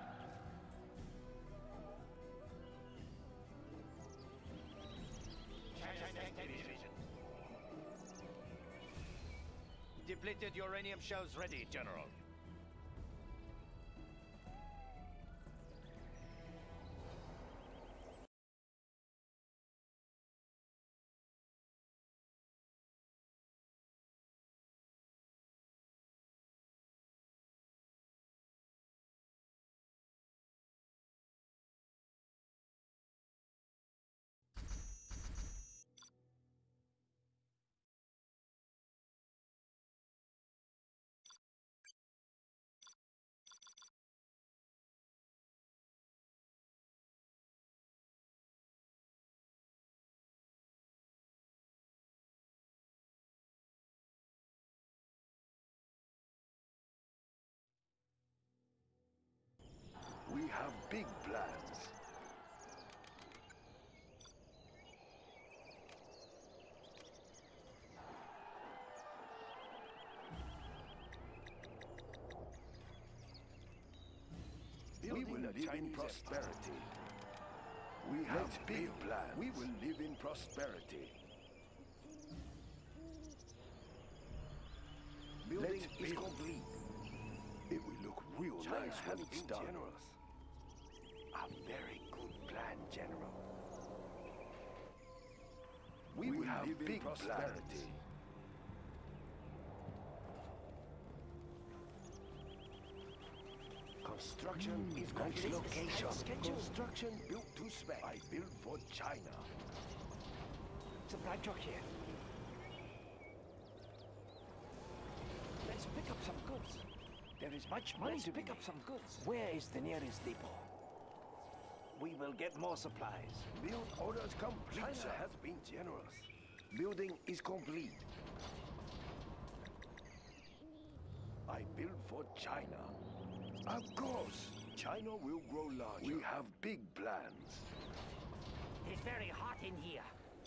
China's tank division. Depleted uranium shells ready, General. We have big plans. We will live in prosperity. We have big plans. We will live in prosperity. Building is complete. It will look real nice when it's done. Generous. have very good plan, General. We, we will have big prosperity. Construction mm, is complete. Location. Construction built to spec. I built for China. Supply truck here. Let's pick up some goods. There is much money Let's to pick up some goods. Where is the nearest depot? We will get more supplies. Build orders complete. China sir. has been generous. Building is complete. I build for China. Of course, China will grow larger. We have big plans. It's very hot in here.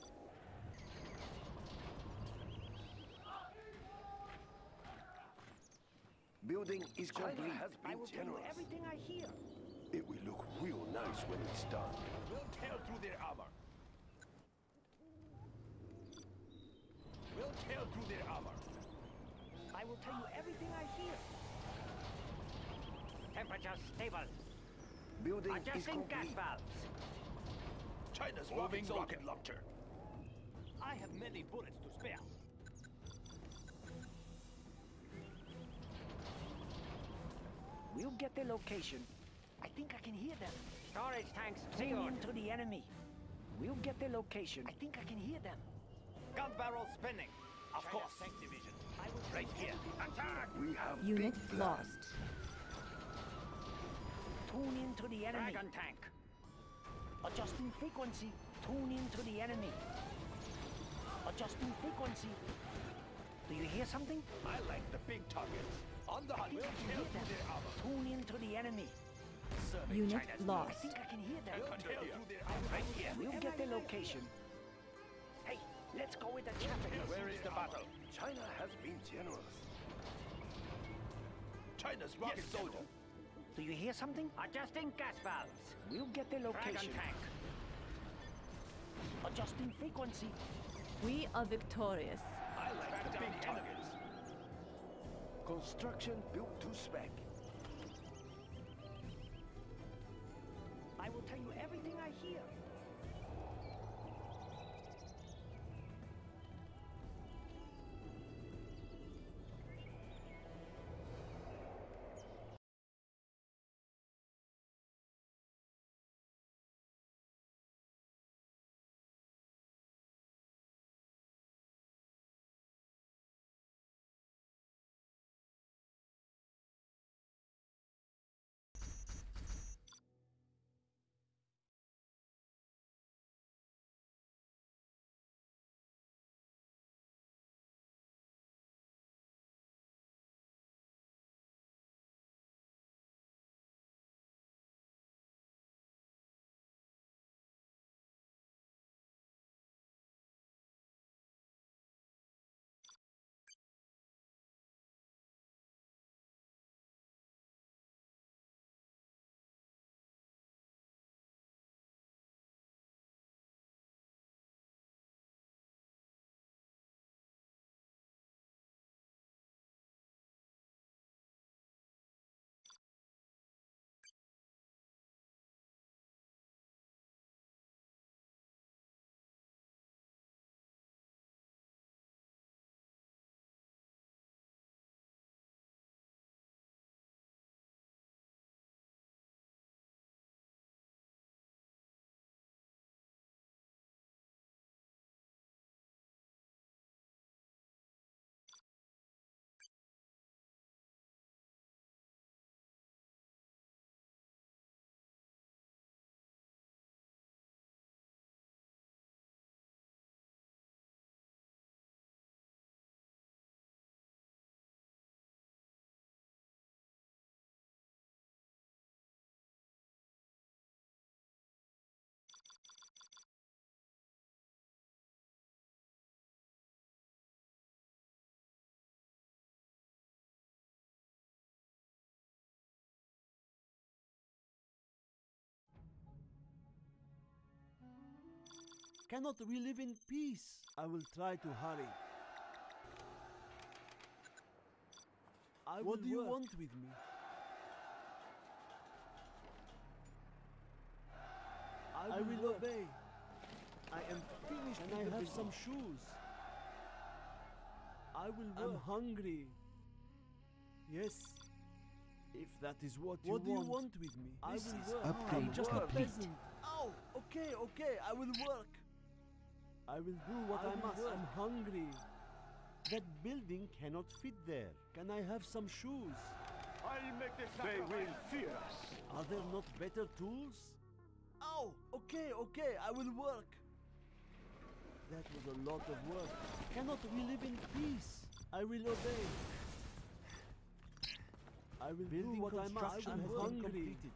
Building is China complete. has been I will generous. tell you everything I hear. It will look real nice when it's done. We'll tear through their armor. We'll tear through their armor. I will tell you everything I hear. Temperature stable. Building is Adjusting gas complete. valves. China's moving rocket launcher. I have many bullets to spare. We'll get their location. I think I can hear them. Storage tanks sealed to the enemy. We'll get their location. I think I can hear them. Gun barrel spinning. Of China course. Tank Division. I will Right here. Attack! We have Unit big plans. lost. Tune in to the enemy. Dragon tank. Adjusting frequency. Tune in to the enemy. Adjusting frequency. Do you hear something? I like the big targets. On the hunt. We'll tear through their armor. Tune in to the enemy. Serving Unit China's lost. I think I can hear them. We'll tear through their armor. Right here. We'll get their location. Hey, let's go with the chopper. Where is the battle? China has been generous. China's rocket Yes, soldier. Do you hear something? Adjusting gas valves. We'll get their location. Dragon tank. Adjusting frequency. We are victorious. I like the big targets. Construction built to spec. I will tell you everything I hear. Cannot we live in peace? I will try to hurry. I what do you work. want with me? I will obey. I am finished and I have business. Some shoes. I will work. I'm hungry. Yes. If that is what you what want. What do you want with me? I this will work. Upgrade I'm just complete. a peasant. Oh, okay, okay. I will work. I will do what I, I must. Work. I'm hungry. That building cannot fit there. Can I have some shoes? I'll make the sacrifice. They will fear us. Are there not better tools? Oh, okay, okay. I will work. That was a lot of work. Cannot we live in peace? I will obey. I will Building do what I must. I'm hungry. Completed.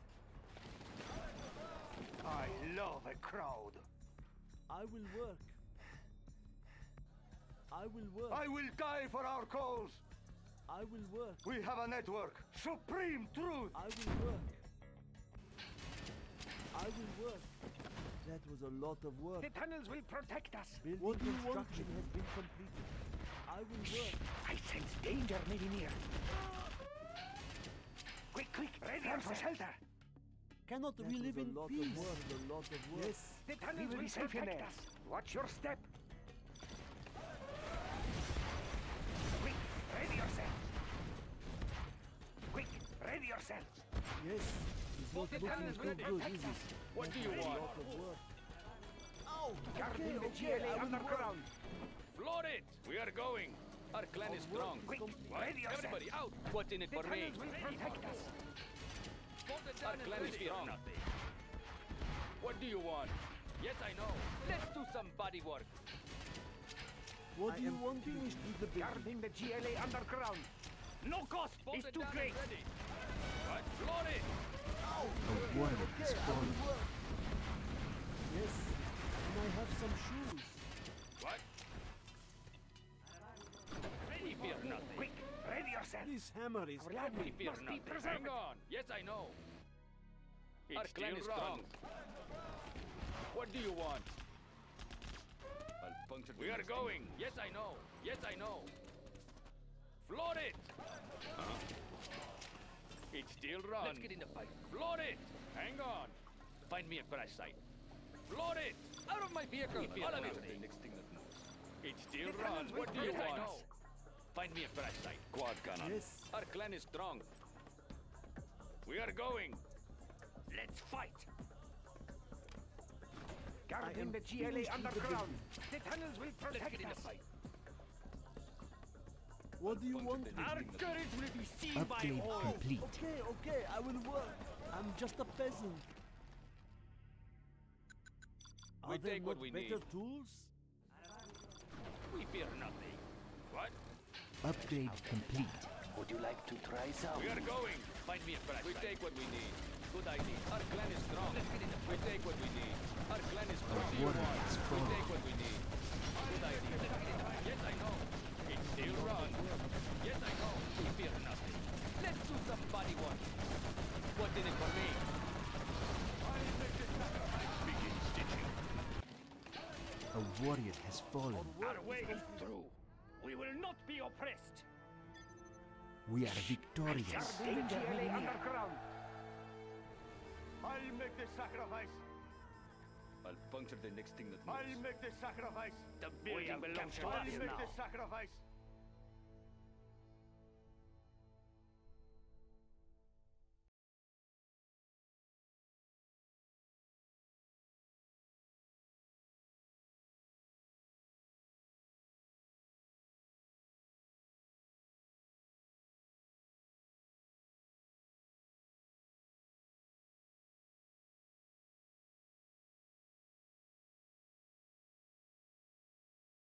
I love a crowd. I will work. I will work. I will die for our cause. I will work. We have a network. Supreme truth. I will work. I will work. That was a lot of work. The tunnels will protect us. Building what do you want? Has been completed. I will work. I sense danger maybe near. Quick, quick, ready for shelter. Cannot that we live in peace? Of work, a lot of work. Yes. The tunnels will, will protect us. Watch your step. Quick, ready yourself. Quick, ready yourself. Yes. It's not looking too good, is it? What do you a want? Lot of work. Oh, guarding okay, the G L A okay, underground. Floor it. We are going. Our clan is strong. Quick, ready yourself. Everybody out. What's in it the for me? The will protect us. Our clan is strong. What do you want? Yes, I know. Let's do some body work. What do you want? Finished with the building. Guarding the G L A underground. No cost is too great. Right, floor it. Oh, the water okay, is falling. Yes, and I have some shoes. What? Ready, fear nothing. Quick, ready yourself. This hammer is Our land fear must nothing. be preserved. Hang on. Yes, I know. It's Our clan is strong. What do you want? We are going. Yes, I know. Yes, I know. Floor it. Uh-huh. It still runs. Let's get in the fight. Floor it. Hang on. Find me a crash site. Floor it. Out of my vehicle. All of it. The next thing that moves. It still runs. What do you want? Find me a crash site. Quad cannon. Yes. Our clan is strong. We are going. Let's fight. Guarding the G L A underground. The tunnels will protect Let's get in us. The fight. What do you want? Our courage will be seen Upgrade by all. complete. Okay, okay, I will work. I'm just a peasant. We Are there take what not we better need. tools? We fear nothing. What? Upgrade complete. Would you like to try some? We are going. Find me a crash. We take what we need. Good idea. Our clan is strong. Let's get in the We take what we need. Our clan is strong. The water is We falling. take what we need. Good idea. Let's get in the Yes, I know. It still runs. Yes, I know. We fear nothing. Let's do some body work. What's in it for me? Begin stitching. A warrior has fallen. Our way is through. We will not be oppressed. We are victorious. Guarding the G L A underground. I'll make the sacrifice. I'll puncture the next thing that moves. I'll make the sacrifice. The building belongs to us I'll make now. the sacrifice.